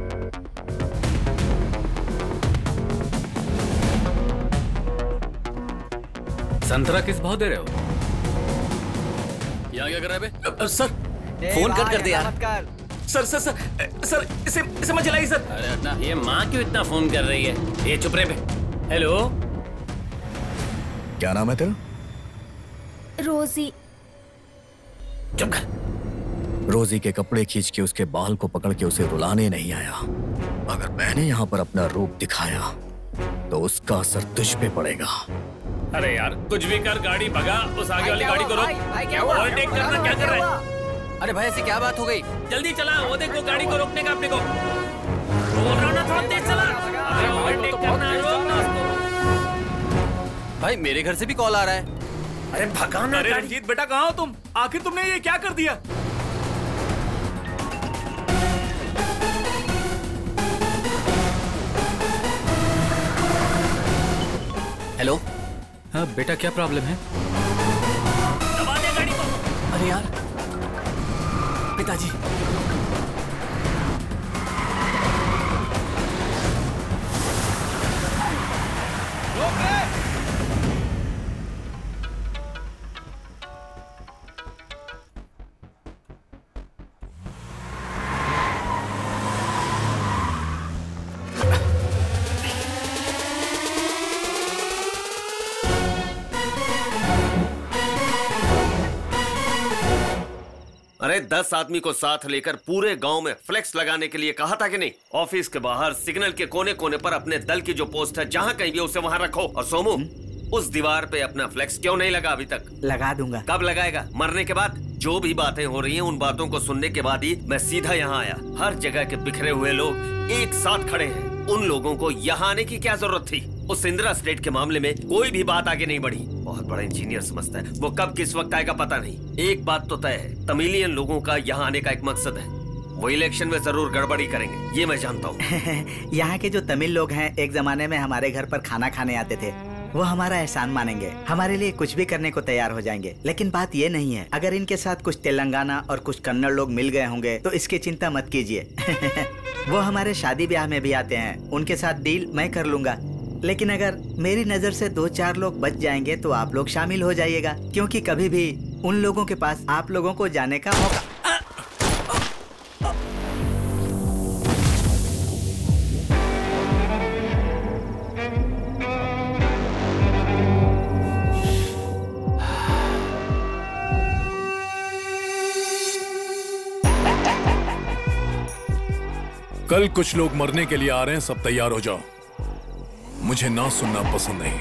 F: संतरा किस भाव दे रहे हो?
I: यहाँ क्या कर रहे बे?
L: सर फोन कर दे यार। सर सर सर सर इसे मत जलाइए सर।
I: अरे हटना।
H: ये माँ क्यों इतना फोन कर रही है? ये चुप रहे बे। हेलो,
E: क्या नाम है तेरा?
G: रोजी।
E: चुप कर। रोजी के कपड़े खींच के उसके बाल को पकड़ के उसे रुलाने नहीं आया। अगर मैंने यहाँ पर अपना रूप दिखाया तो उसका असर तुझ पे पड़ेगा।
H: अरे यार कुछ भी कर, गाड़ी भगा, उस आगे वाली गाड़ी को रोक। ओवरटेक करना, क्या कर रहा है?
I: अरे भाई ऐसी क्या बात हो गई?
H: जल्दी चला, वो देखो गाड़ी को रोकने का अपने को। बोल रहा ना, थोड़ा तेज चला। अरे ओवरटेक करना, रोकना उसको।
I: भाई मेरे घर से भी कॉल आ रहा है।
H: अरे भगाना।
L: अरे रंजीत बेटा कहाँ हो तुम? आखिर तुमने ये क्या कर दिया?
I: हेलो।
F: हाँ बेटा, क्या प्रॉब्लम है?
H: दबा दे गाड़ी को।
L: अरे यार पिताजी।
Q: अरे 10 आदमी को साथ लेकर पूरे गांव में फ्लेक्स लगाने के लिए कहा था कि नहीं? ऑफिस के बाहर सिग्नल के कोने कोने पर अपने दल की जो पोस्ट है, जहां कहीं भी उसे वहां रखो। और सोमू, उस दीवार पे अपना फ्लेक्स क्यों नहीं लगा अभी तक?
D: लगा दूंगा।
Q: कब लगाएगा? मरने के बाद? जो भी बातें हो रही हैं, उन बातों को सुनने के बाद ही मैं सीधा यहाँ आया। हर जगह के बिखरे हुए लोग एक साथ खड़े हैं। उन लोगों को यहाँ आने की क्या जरूरत थी? उस इंदिरा स्टेट के मामले में कोई भी बात आगे नहीं बढ़ी। बहुत बड़ा इंजीनियर समझता है, वो कब किस वक्त आएगा पता नहीं। एक बात तो तय है, तमिलियन लोगों का यहाँ आने का एक मकसद है। वो इलेक्शन में जरूर गड़बड़ी करेंगे, ये मैं जानता हूँ।
D: यहाँ के जो तमिल लोग हैं, एक जमाने में हमारे घर पर खाना खाने आते थे। वो हमारा एहसान मानेंगे, हमारे लिए कुछ भी करने को तैयार हो जाएंगे। लेकिन बात ये नहीं है, अगर इनके साथ कुछ तेलंगाना और कुछ कन्नड़ लोग मिल गए होंगे तो इसकी चिंता मत कीजिए। वो हमारे शादी ब्याह में भी आते हैं, उनके साथ डील मैं कर लूंगा। लेकिन अगर मेरी नजर से 2-4 लोग बच जाएंगे तो आप लोग शामिल हो जाइएगा, क्योंकि कभी भी उन लोगों के पास आप लोगों को जाने का मौका।
M: कल कुछ लोग मरने के लिए आ रहे हैं, सब तैयार हो जाओ। मुझे ना सुनना पसंद नहीं।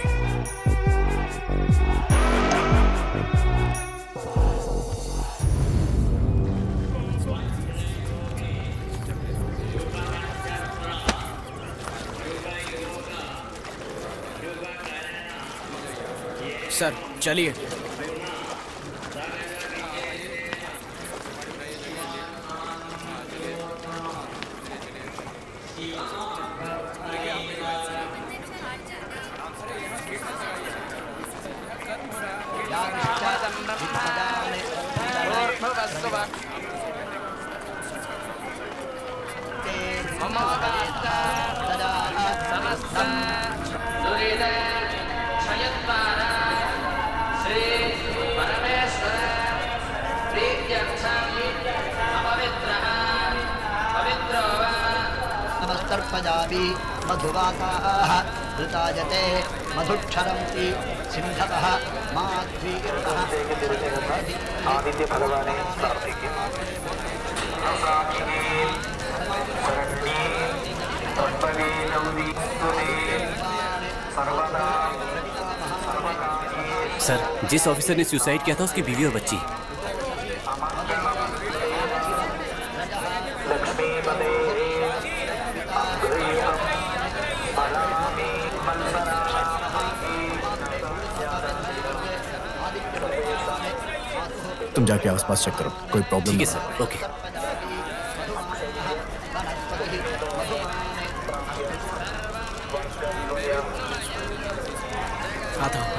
R: सर चलिए।
T: प्रजापि मधुवासाः ऋताजते मधुक्षरन्ति सिन्धवः माध्वीर्णः
U: आदित्य भगवाने प्रार्थिക്കും
A: सर, जिस ऑफिसर ने सुसाइड किया था उसकी बीवी और बच्ची।
E: तुम जाके आसपास चेक करो, कोई प्रॉब्लम।
A: ठीक है सर, ओके।
R: आता हूँ।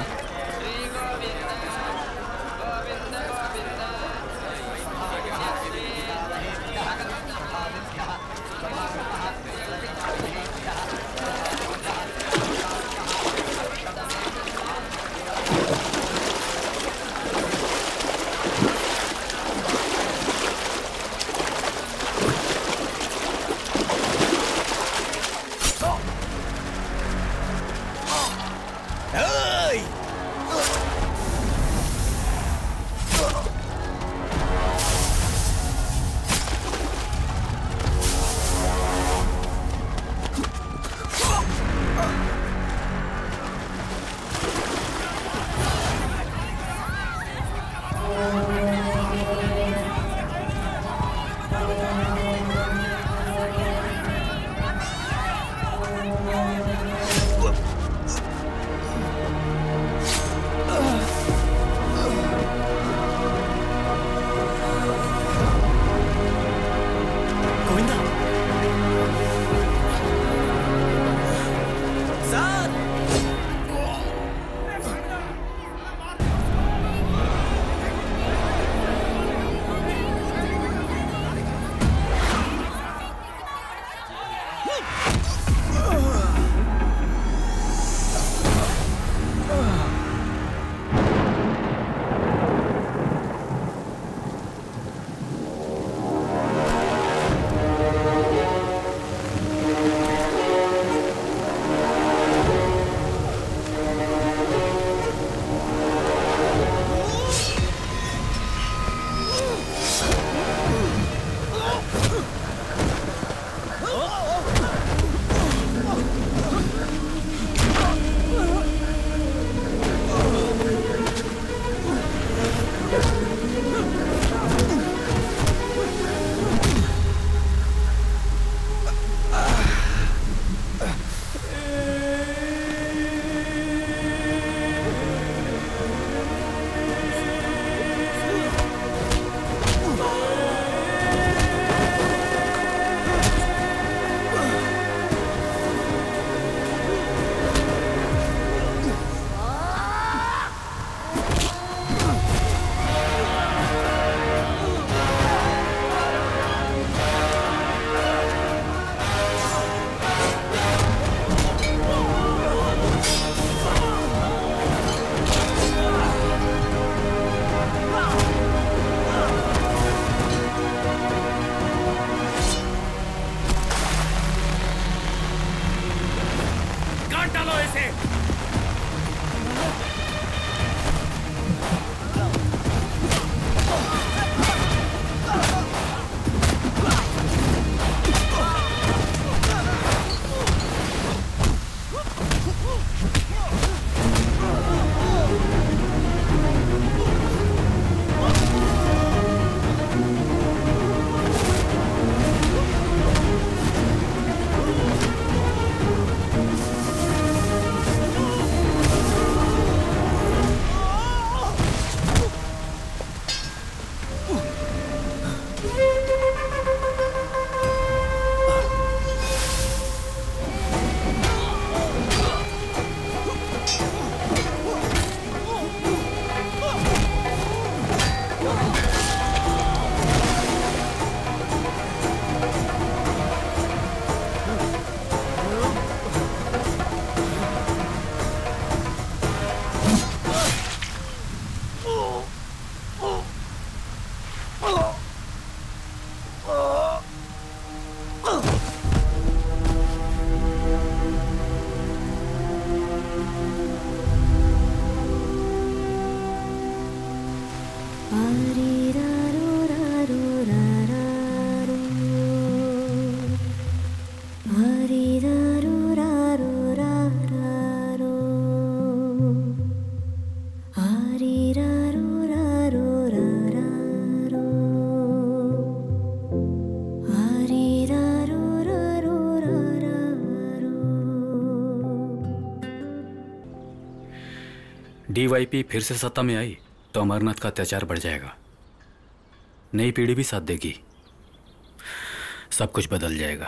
F: डीवाईपी फिर से सत्ता में आई तो अमरनाथ का अत्याचार बढ़ जाएगा, नई पीढ़ी भी साथ देगी, सब कुछ बदल जाएगा।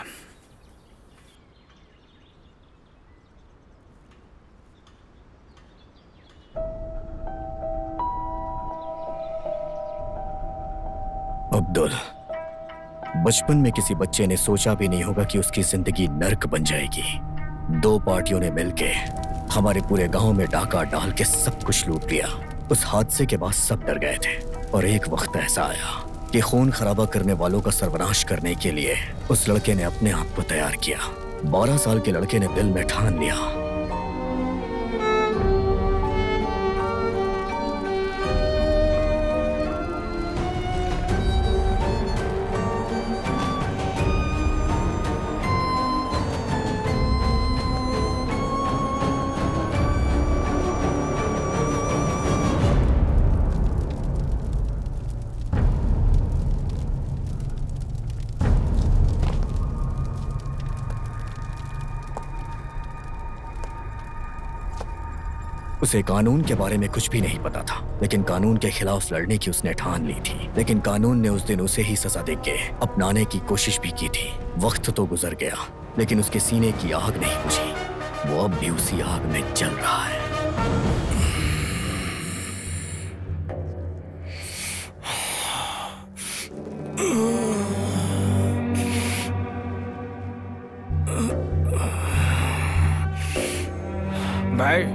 E: अब्दुल, बचपन में किसी बच्चे ने सोचा भी नहीं होगा कि उसकी जिंदगी नर्क बन जाएगी। 2 पार्टियों ने मिलके हमारे पूरे गांव में डाका डाल के सब कुछ लूट लिया। उस हादसे के बाद सब डर गए थे और एक वक्त ऐसा आया कि खून खराबा करने वालों का सर्वनाश करने के लिए उस लड़के ने अपने आप को तैयार किया। 12 साल के लड़के ने दिल में ठान लिया, उसे कानून के बारे में कुछ भी नहीं पता था, लेकिन कानून के खिलाफ लड़ने की उसने ठान ली थी। लेकिन कानून ने उस दिन उसे ही सजा देके अपनाने की कोशिश भी की थी। वक्त तो गुजर गया, लेकिन उसके सीने की आग नहीं बुझी। वो अब भी उसी आग में जल रहा है।
R: भाई,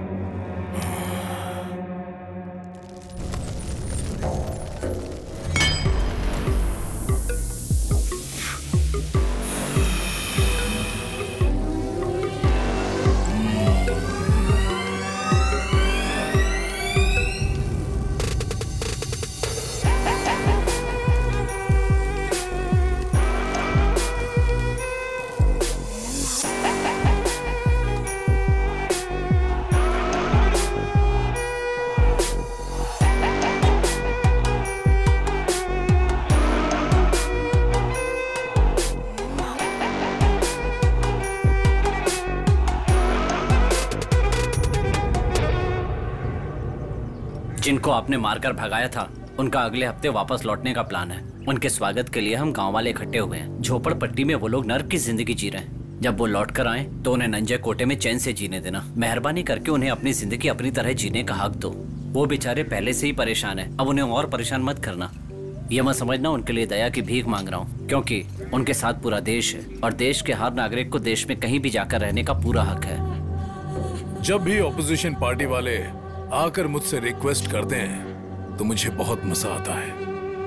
A: जिनको आपने मारकर भगाया था उनका अगले हफ्ते वापस लौटने का प्लान है। उनके स्वागत के लिए हम गांव वाले इकट्ठे हुए हैं। झोपड़पट्टी में वो लोग नर्क की जिंदगी जी रहे हैं। जब वो लौट कर आए तो उन्हें नंजे कोटे में चैन से जीने देना। मेहरबानी करके उन्हें अपनी जिंदगी अपनी तरह जीने का हक दो। वो बेचारे पहले से ही परेशान है, अब उन्हें और परेशान मत करना। ये मत समझना उनके लिए दया की भीख मांग रहा हूँ, क्योंकि उनके साथ पूरा देश है और देश के हर नागरिक को देश में कहीं भी जाकर रहने का पूरा हक है।
M: जब भी ऑपोजिशन पार्टी वाले आकर मुझसे रिक्वेस्ट करते हैं तो मुझे बहुत मजा आता है,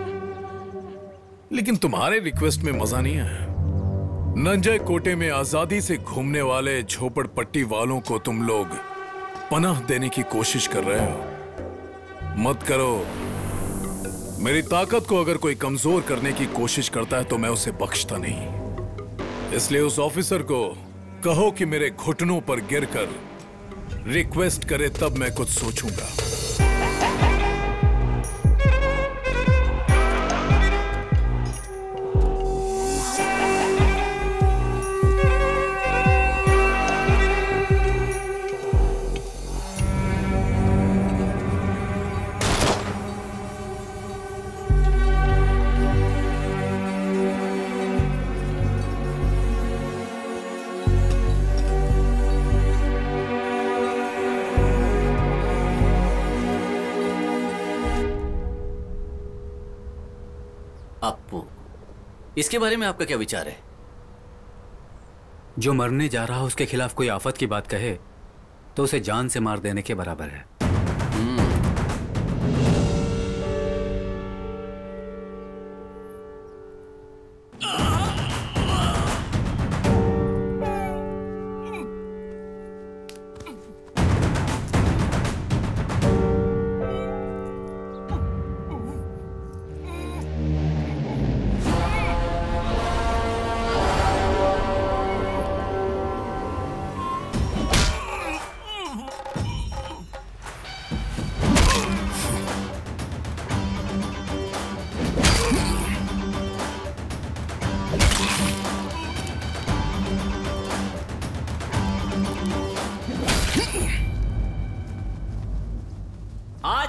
M: लेकिन तुम्हारे रिक्वेस्ट में मजा नहीं है। नंजय कोटे में आजादी से घूमने वाले झोपड़पट्टी वालों को तुम लोग पनाह देने की कोशिश कर रहे हो। मत करो। मेरी ताकत को अगर कोई कमजोर करने की कोशिश करता है तो मैं उसे बख्शता नहीं। इसलिए उस ऑफिसर को कहो कि मेरे घुटनों पर गिरकर रिक्वेस्ट करे, तब मैं कुछ सोचूंगा।
A: अप्पू, इसके बारे में आपका क्या विचार है?
F: जो मरने जा रहा है उसके खिलाफ कोई आफत की बात कहे तो उसे जान से मार देने के बराबर है।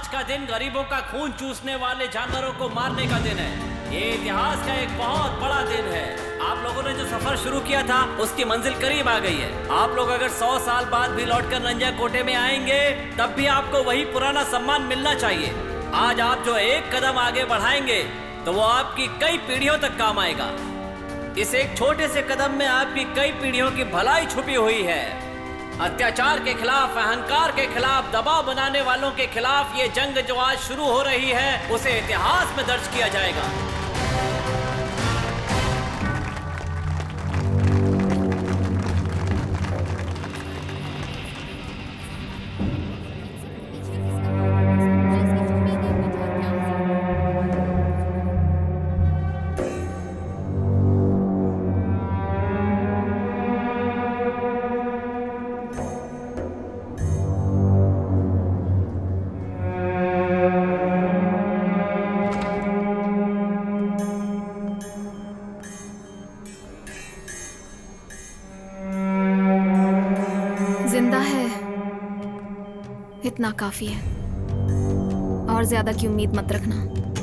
A: का दिन गरीबों का खून चूसने वाले जानवरों को मारने का दिन है। ये इतिहास का एक बहुत बड़ा दिन है। आप लोगों ने जो सफर शुरू किया था उसकी मंजिल करीब आ गई है। आप लोग अगर 100 साल बाद भी लौटकर नंजा कोटे में आएंगे तब भी आपको वही पुराना सम्मान मिलना चाहिए। आज आप जो एक कदम आगे बढ़ाएंगे तो वो आपकी कई पीढ़ियों तक काम आएगा। इस एक छोटे से कदम में आपकी कई पीढ़ियों की भलाई छुपी हुई है। अत्याचार के खिलाफ, अहंकार के खिलाफ, दबाव बनाने वालों के खिलाफ ये जंग जो आज शुरू हो रही है उसे इतिहास में दर्ज किया जाएगा।
G: इतना काफी है, और ज्यादा की उम्मीद मत रखना।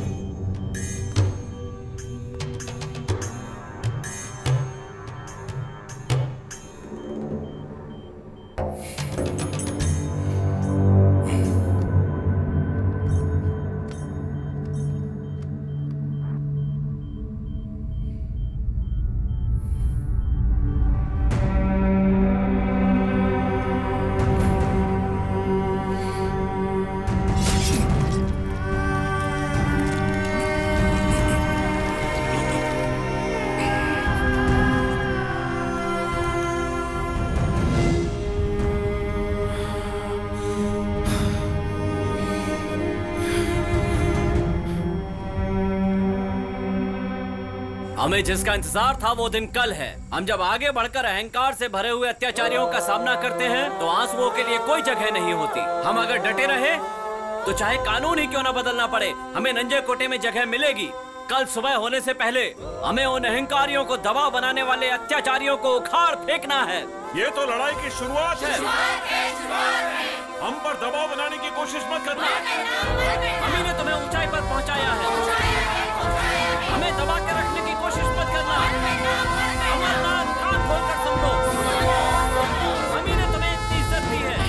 A: हमें जिसका इंतजार था वो दिन कल है। हम जब आगे बढ़कर अहंकार से भरे हुए अत्याचारियों का सामना करते हैं तो आंसुओं के लिए कोई जगह नहीं होती। हम अगर डटे रहे तो चाहे कानून ही क्यों ना बदलना पड़े, हमें नंजे कोटे में जगह मिलेगी। कल सुबह होने से पहले हमें उन अहंकारियों को दबाव बनाने वाले अत्याचारियों को उखाड़ फेंकना है।
J: ये तो लड़ाई की शुरुआत है। हम पर दबाव बनाने की कोशिश मत करना।
A: हम ही ने तुम्हें ऊंचाई पर पहुंचाया है। हमें दबा के रखने की कोशिश मत करना। अमरनाथ कान खोलकर सुन लो। हम ही ने तुम्हें इतनी इज्जत दी है।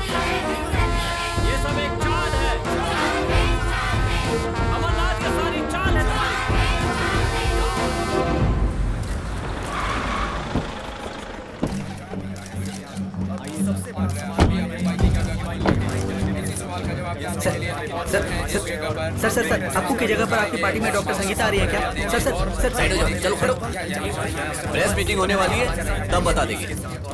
A: ये सब एक चाल है। अमरनाथ की सारी चाल है
D: सर सर सर आपको की जगह पर आपकी पार्टी में डॉक्टर संगीता आ रही है क्या? सर सर सर साइड हो जाओ, चलो खड़ो।
C: प्रेस मीटिंग होने वाली है, तब बता देंगे।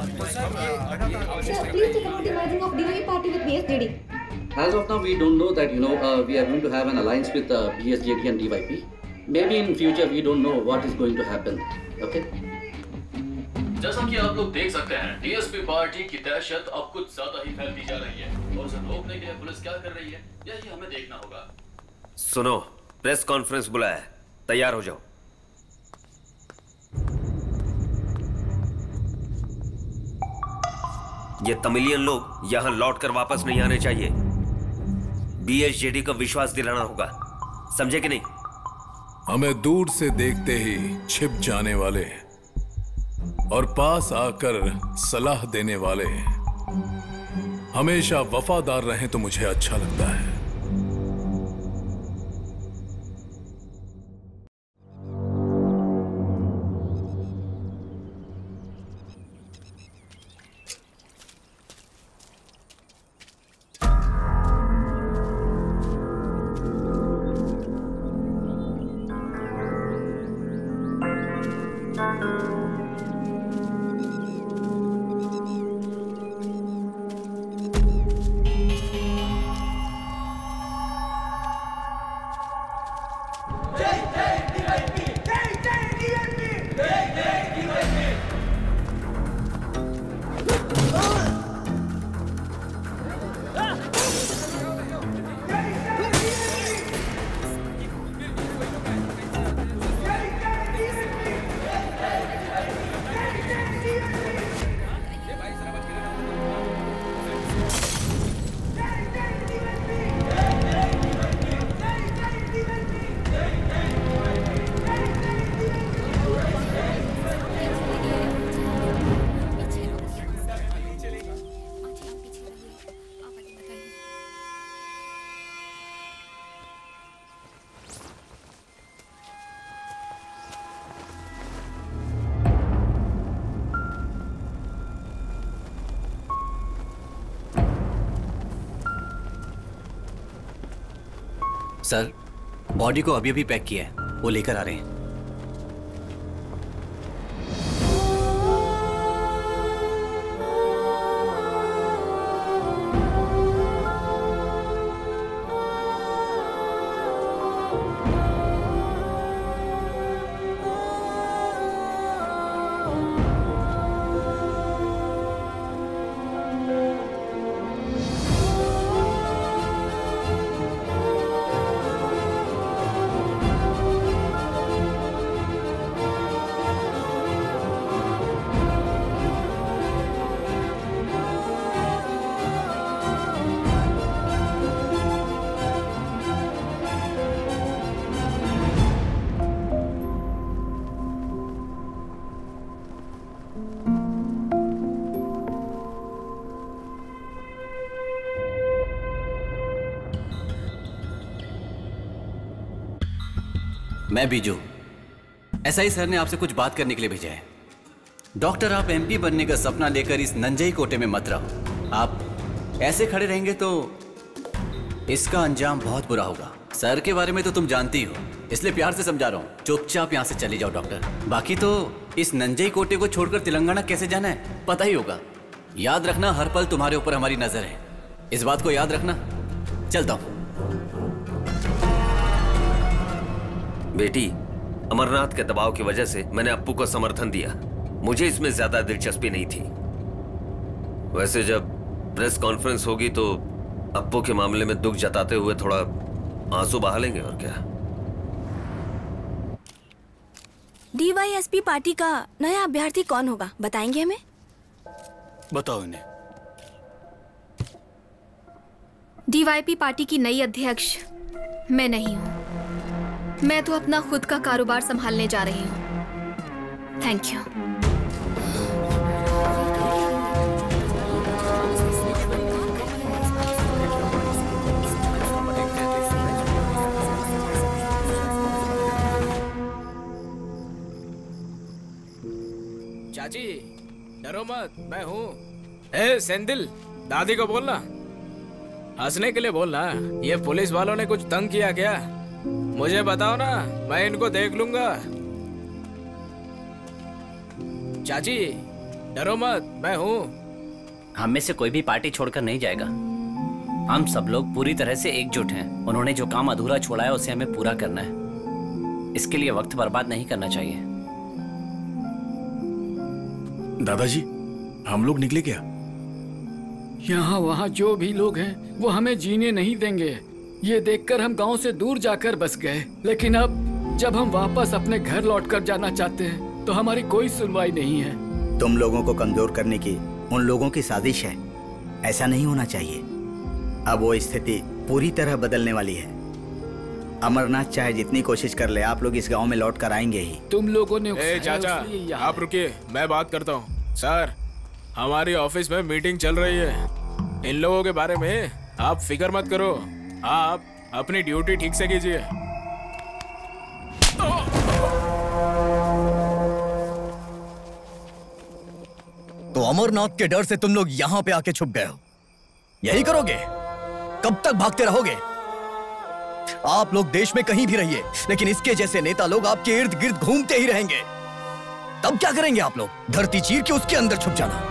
V: As of now, we don't know that we are going to have an alliance with BSJD and DYP. Maybe in future we don't know what is going to happen. Okay?
C: जैसा कि आप लोग देख सकते हैं, डीएसपी पार्टी की दहशत अब कुछ ज्यादा ही फैलती जा रही है और उसे रोकने के लिए पुलिस क्या कर रही है यही हमें देखना होगा।
Q: सुनो, प्रेस कॉन्फ्रेंस बुलाया है, तैयार हो जाओ। ये तमिलियन लोग यहां लौटकर वापस नहीं आने चाहिए। बीएसजेडी को विश्वास दिलाना होगा, समझे कि नहीं?
M: हमें दूर से देखते ही छिप जाने वाले और पास आकर सलाह देने वाले हमेशा वफादार रहें तो मुझे अच्छा लगता है।
C: सर, बॉडी को अभी अभी पैक किया है, वो लेकर आ रहे हैं। मैं बीजू, एसआई सर ने आपसे कुछ बात करने के लिए भेजा है। डॉक्टर, आप एमपी बनने का सपना लेकर इस नंजई कोटे में मत रहो। आप ऐसे खड़े रहेंगे तो इसका अंजाम बहुत बुरा होगा। सर के बारे में तो तुम जानती हो, इसलिए प्यार से समझा रहा हूँ, चुपचाप यहाँ से चले जाओ डॉक्टर। बाकी तो इस नंजई कोटे को छोड़कर तेलंगाना कैसे जाना है पता ही होगा। याद रखना, हर पल तुम्हारे ऊपर हमारी नजर है, इस बात को याद रखना। चलता हूँ।
Q: बेटी, अमरनाथ के दबाव की वजह से मैंने अप्पू को समर्थन दिया। मुझे इसमें ज्यादा दिलचस्पी नहीं थी। वैसे जब प्रेस कॉन्फ्रेंस होगी तो अप्पू के मामले में दुख जताते हुए थोड़ा आंसू बहा लेंगे, और क्या।
K: डीवाईएसपी पार्टी का नया अभ्यर्थी कौन होगा, बताएंगे हमें?
I: बताओ इन्हें।
G: डीवाईपी पार्टी की नई अध्यक्ष मैं नहीं हूँ। मैं तो अपना खुद का कारोबार संभालने जा रही हूँ। Thank you.
R: चाची, डरो मत, मैं हूँ। ए सेंदिल, दादी को बोलना, हंसने के लिए बोलना। ये पुलिस वालों ने कुछ तंग किया क्या? मुझे बताओ ना, मैं इनको देख लूंगा। चाची, डरो मत, मैं हूँ।
A: हम में से कोई भी पार्टी छोड़कर नहीं जाएगा। हम सब लोग पूरी तरह से एकजुट हैं। उन्होंने जो काम अधूरा छोड़ा है उसे हमें पूरा करना है। इसके लिए वक्त बर्बाद नहीं करना चाहिए।
L: दादाजी, हम लोग निकले क्या?
P: यहाँ वहाँ जो भी लोग हैं वो हमें जीने नहीं देंगे। ये देखकर हम गांव से दूर जाकर बस गए, लेकिन अब जब हम वापस अपने घर लौटकर जाना चाहते हैं तो हमारी कोई सुनवाई नहीं है।
D: तुम लोगों को कमजोर करने की उन लोगों की साजिश है। ऐसा नहीं होना चाहिए। अब वो स्थिति पूरी तरह बदलने वाली है। अमरनाथ चाहे जितनी कोशिश कर ले, आप लोग इस गांव में लौट कर आएंगे ही।
P: तुम लोगों ने
R: चाचा, आप रुकिए, मैं बात करता हूँ। सर, हमारी ऑफिस में मीटिंग चल रही है। इन लोगों के बारे में आप फिक्र मत करो। आप अपनी ड्यूटी ठीक से कीजिए।
E: तो अमरनाथ के डर से तुम लोग यहाँ पे आके छुप गए हो? यही करोगे? कब तक भागते रहोगे? आप लोग देश में कहीं भी रहिए, लेकिन इसके जैसे नेता लोग आपके इर्द गिर्द घूमते ही रहेंगे। तब क्या करेंगे आप लोग? धरती चीर के उसके अंदर छुप जाना।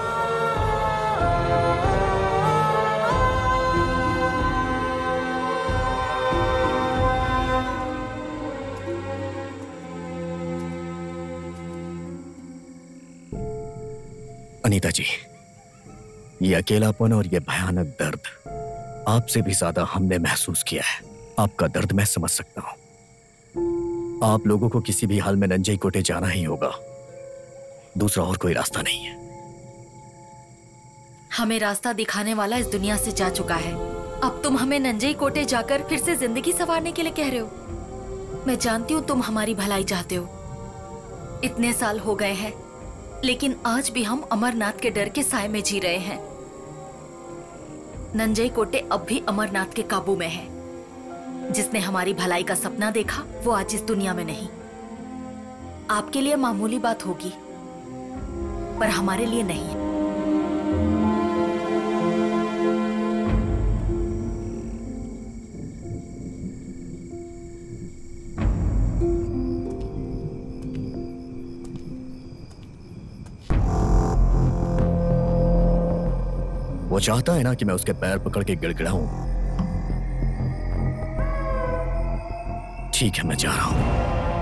E: अनीता जी, ये अकेलापन और ये भयानक दर्द आपसे भी ज्यादा हमने महसूस किया है। आपका दर्द मैं समझ सकता हूं। आप लोगों को किसी भी हाल में नंजई कोटे जाना ही होगा। दूसरा और कोई रास्ता नहीं है।
B: हमें रास्ता दिखाने वाला इस दुनिया से जा चुका है। अब तुम हमें नंजई कोटे जाकर फिर से जिंदगी संवारने के लिए कह रहे हो। मैं जानती हूँ तुम हमारी भलाई चाहते हो। इतने साल हो गए हैं, लेकिन आज भी हम अमरनाथ के डर के साए में जी रहे हैं। नंजई कोटे अब भी अमरनाथ के काबू में है। जिसने हमारी भलाई का सपना देखा वो आज इस दुनिया में नहीं। आपके लिए मामूली बात होगी, पर हमारे लिए नहीं है।
E: वो चाहता है ना कि मैं उसके पैर पकड़ के गिड़गिड़ाऊं। ठीक है, मैं जा रहा हूं।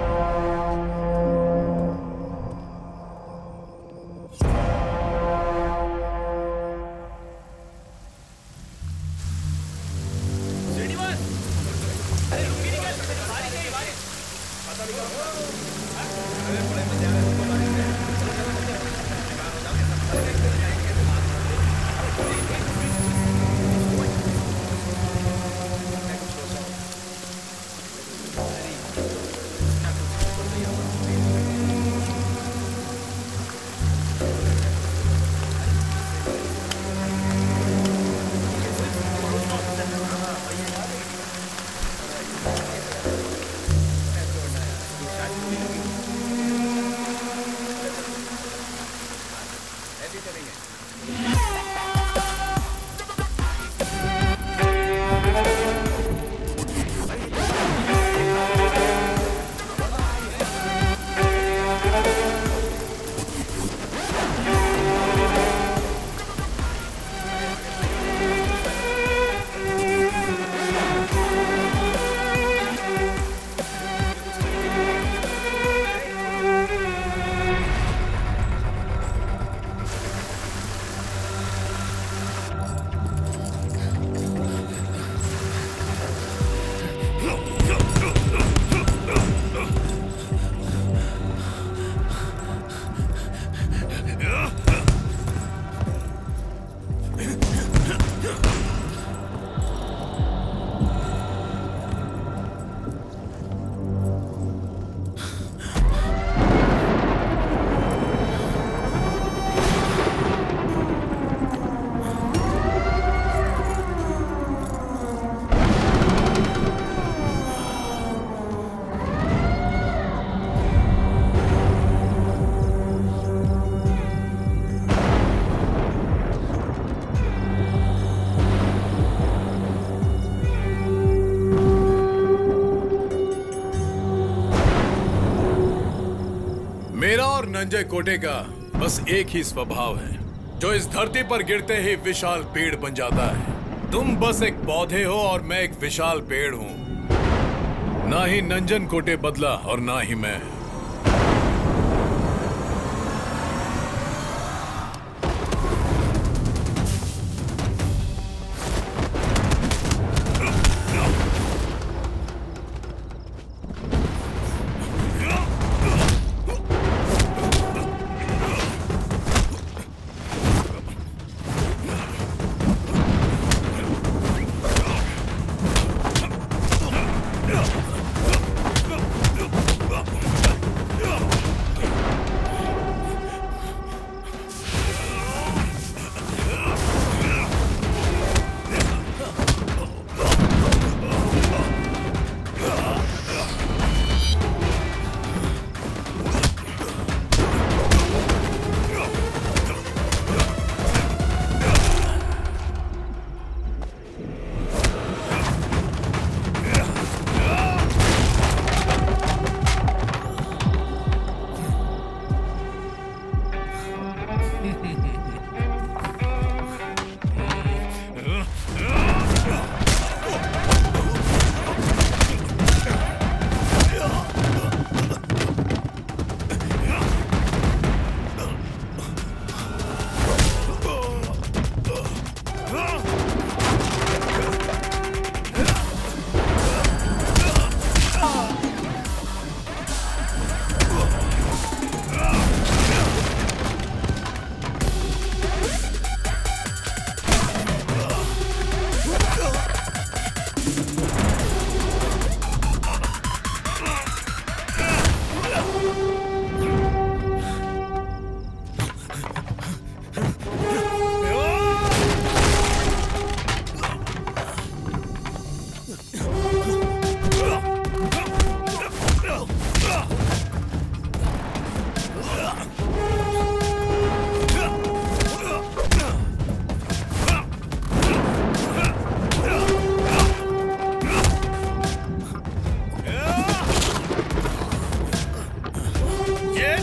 M: नंजय कोटे का बस एक ही स्वभाव है, जो इस धरती पर गिरते ही विशाल पेड़ बन जाता है। तुम बस एक पौधे हो और मैं एक विशाल पेड़ हूं। ना ही नंजन कोटे बदला और ना ही मैं।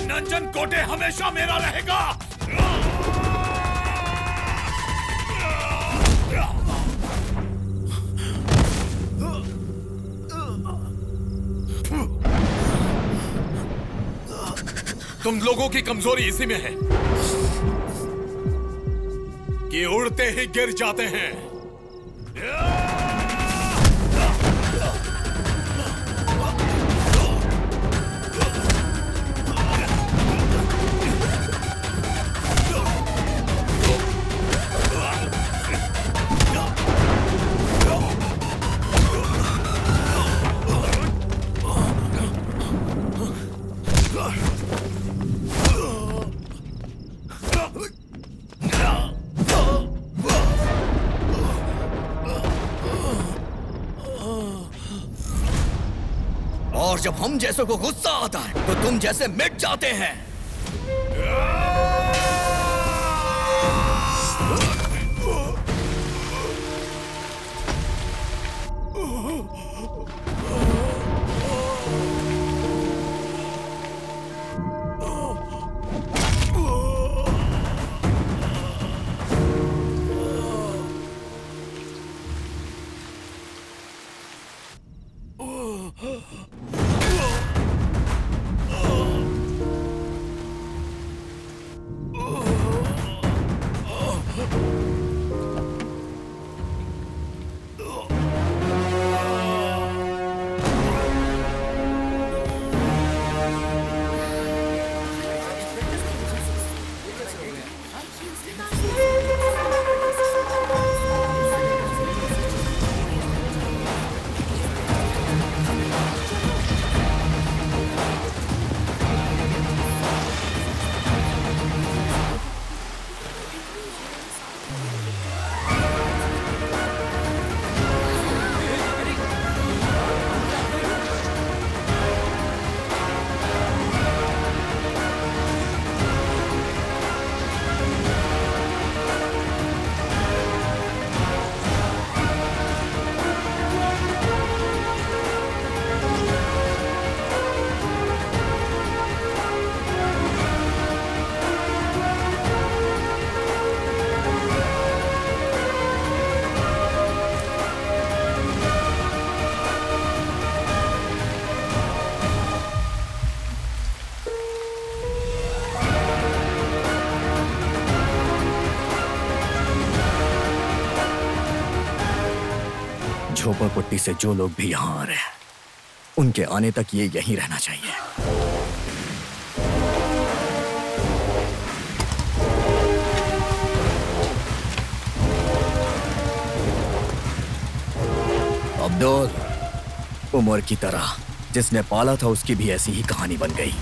M: कोटे हमेशा मेरा रहेगा। तुम लोगों की कमजोरी इसी में है कि उड़ते ही गिर जाते हैं।
E: और जब हम जैसों को गुस्सा आता है तो तुम जैसे मिट जाते हैं। झोपड़पट्टी से जो लोग भी यहाँ आ रहे हैं उनके आने तक ये यहीं रहना चाहिए। अब्दुल, उमर की तरह जिसने पाला था उसकी भी ऐसी ही कहानी बन गई।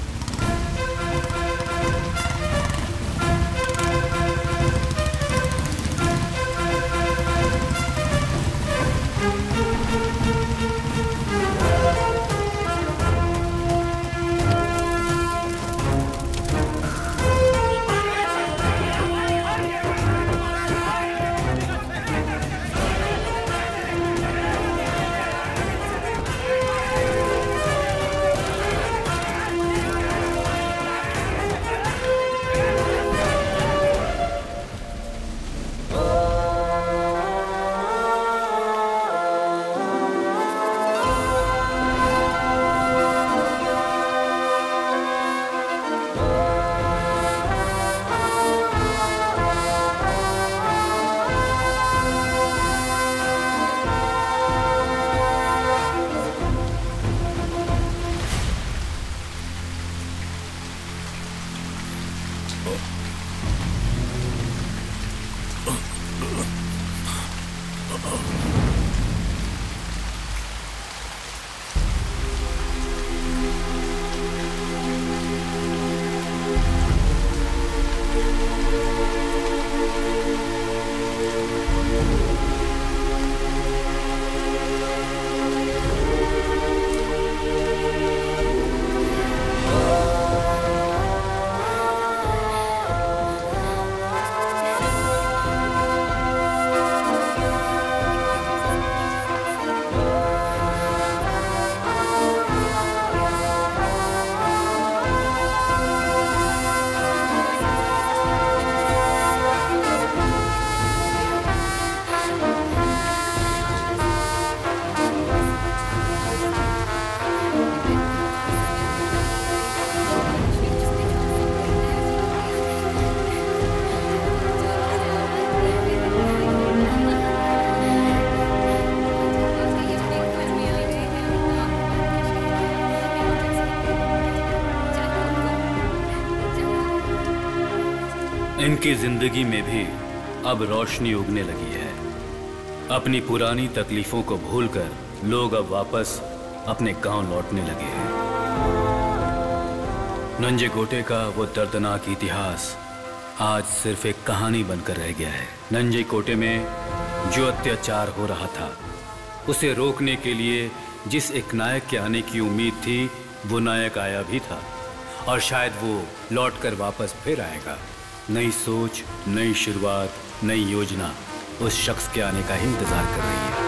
F: इनकी जिंदगी में भी अब रोशनी उगने लगी है। अपनी पुरानी तकलीफों को भूलकर लोग अब वापस अपने गांव लौटने लगे हैं। नंजे गोटे का वो दर्दनाक इतिहास आज सिर्फ एक कहानी बनकर रह गया है। नंजे कोटे में जो अत्याचार हो रहा था, उसे रोकने के लिए जिस एक नायक के आने की उम्मीद थी, वो नायक आया भी था और शायद वो लौटकर वापस फिर आएगा। नई सोच, नई शुरुआत, नई योजना उस शख्स के आने का इंतजार कर रही है।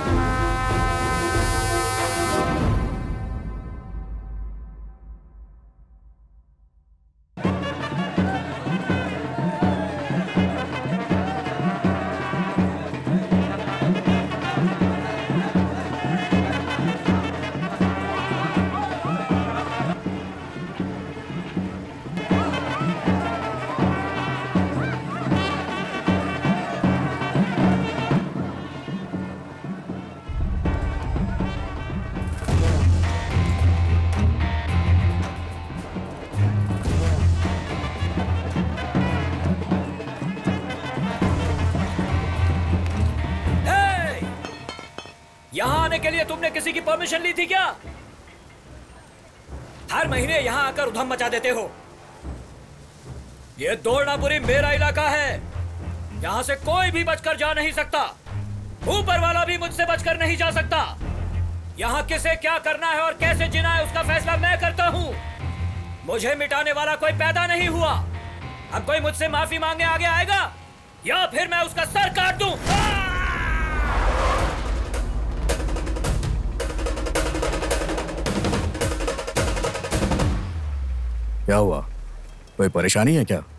O: यहाँ आने के लिए तुमने किसी की परमिशन ली थी क्या? हर महीने यहाँ आकर उधम मचा देते हो। ये दौड़नापुरी मेरा इलाका है, यहाँ से कोई भी बचकर जा नहीं सकता। ऊपर वाला भी मुझसे बचकर नहीं जा सकता। यहाँ किसे क्या करना है और कैसे जीना है उसका फैसला मैं करता हूँ। मुझे मिटाने वाला कोई पैदा नहीं हुआ। अब कोई मुझसे माफी मांगने आगे आएगा या फिर मैं उसका सर काट दूं।
E: क्या हुआ? कोई परेशानी है क्या?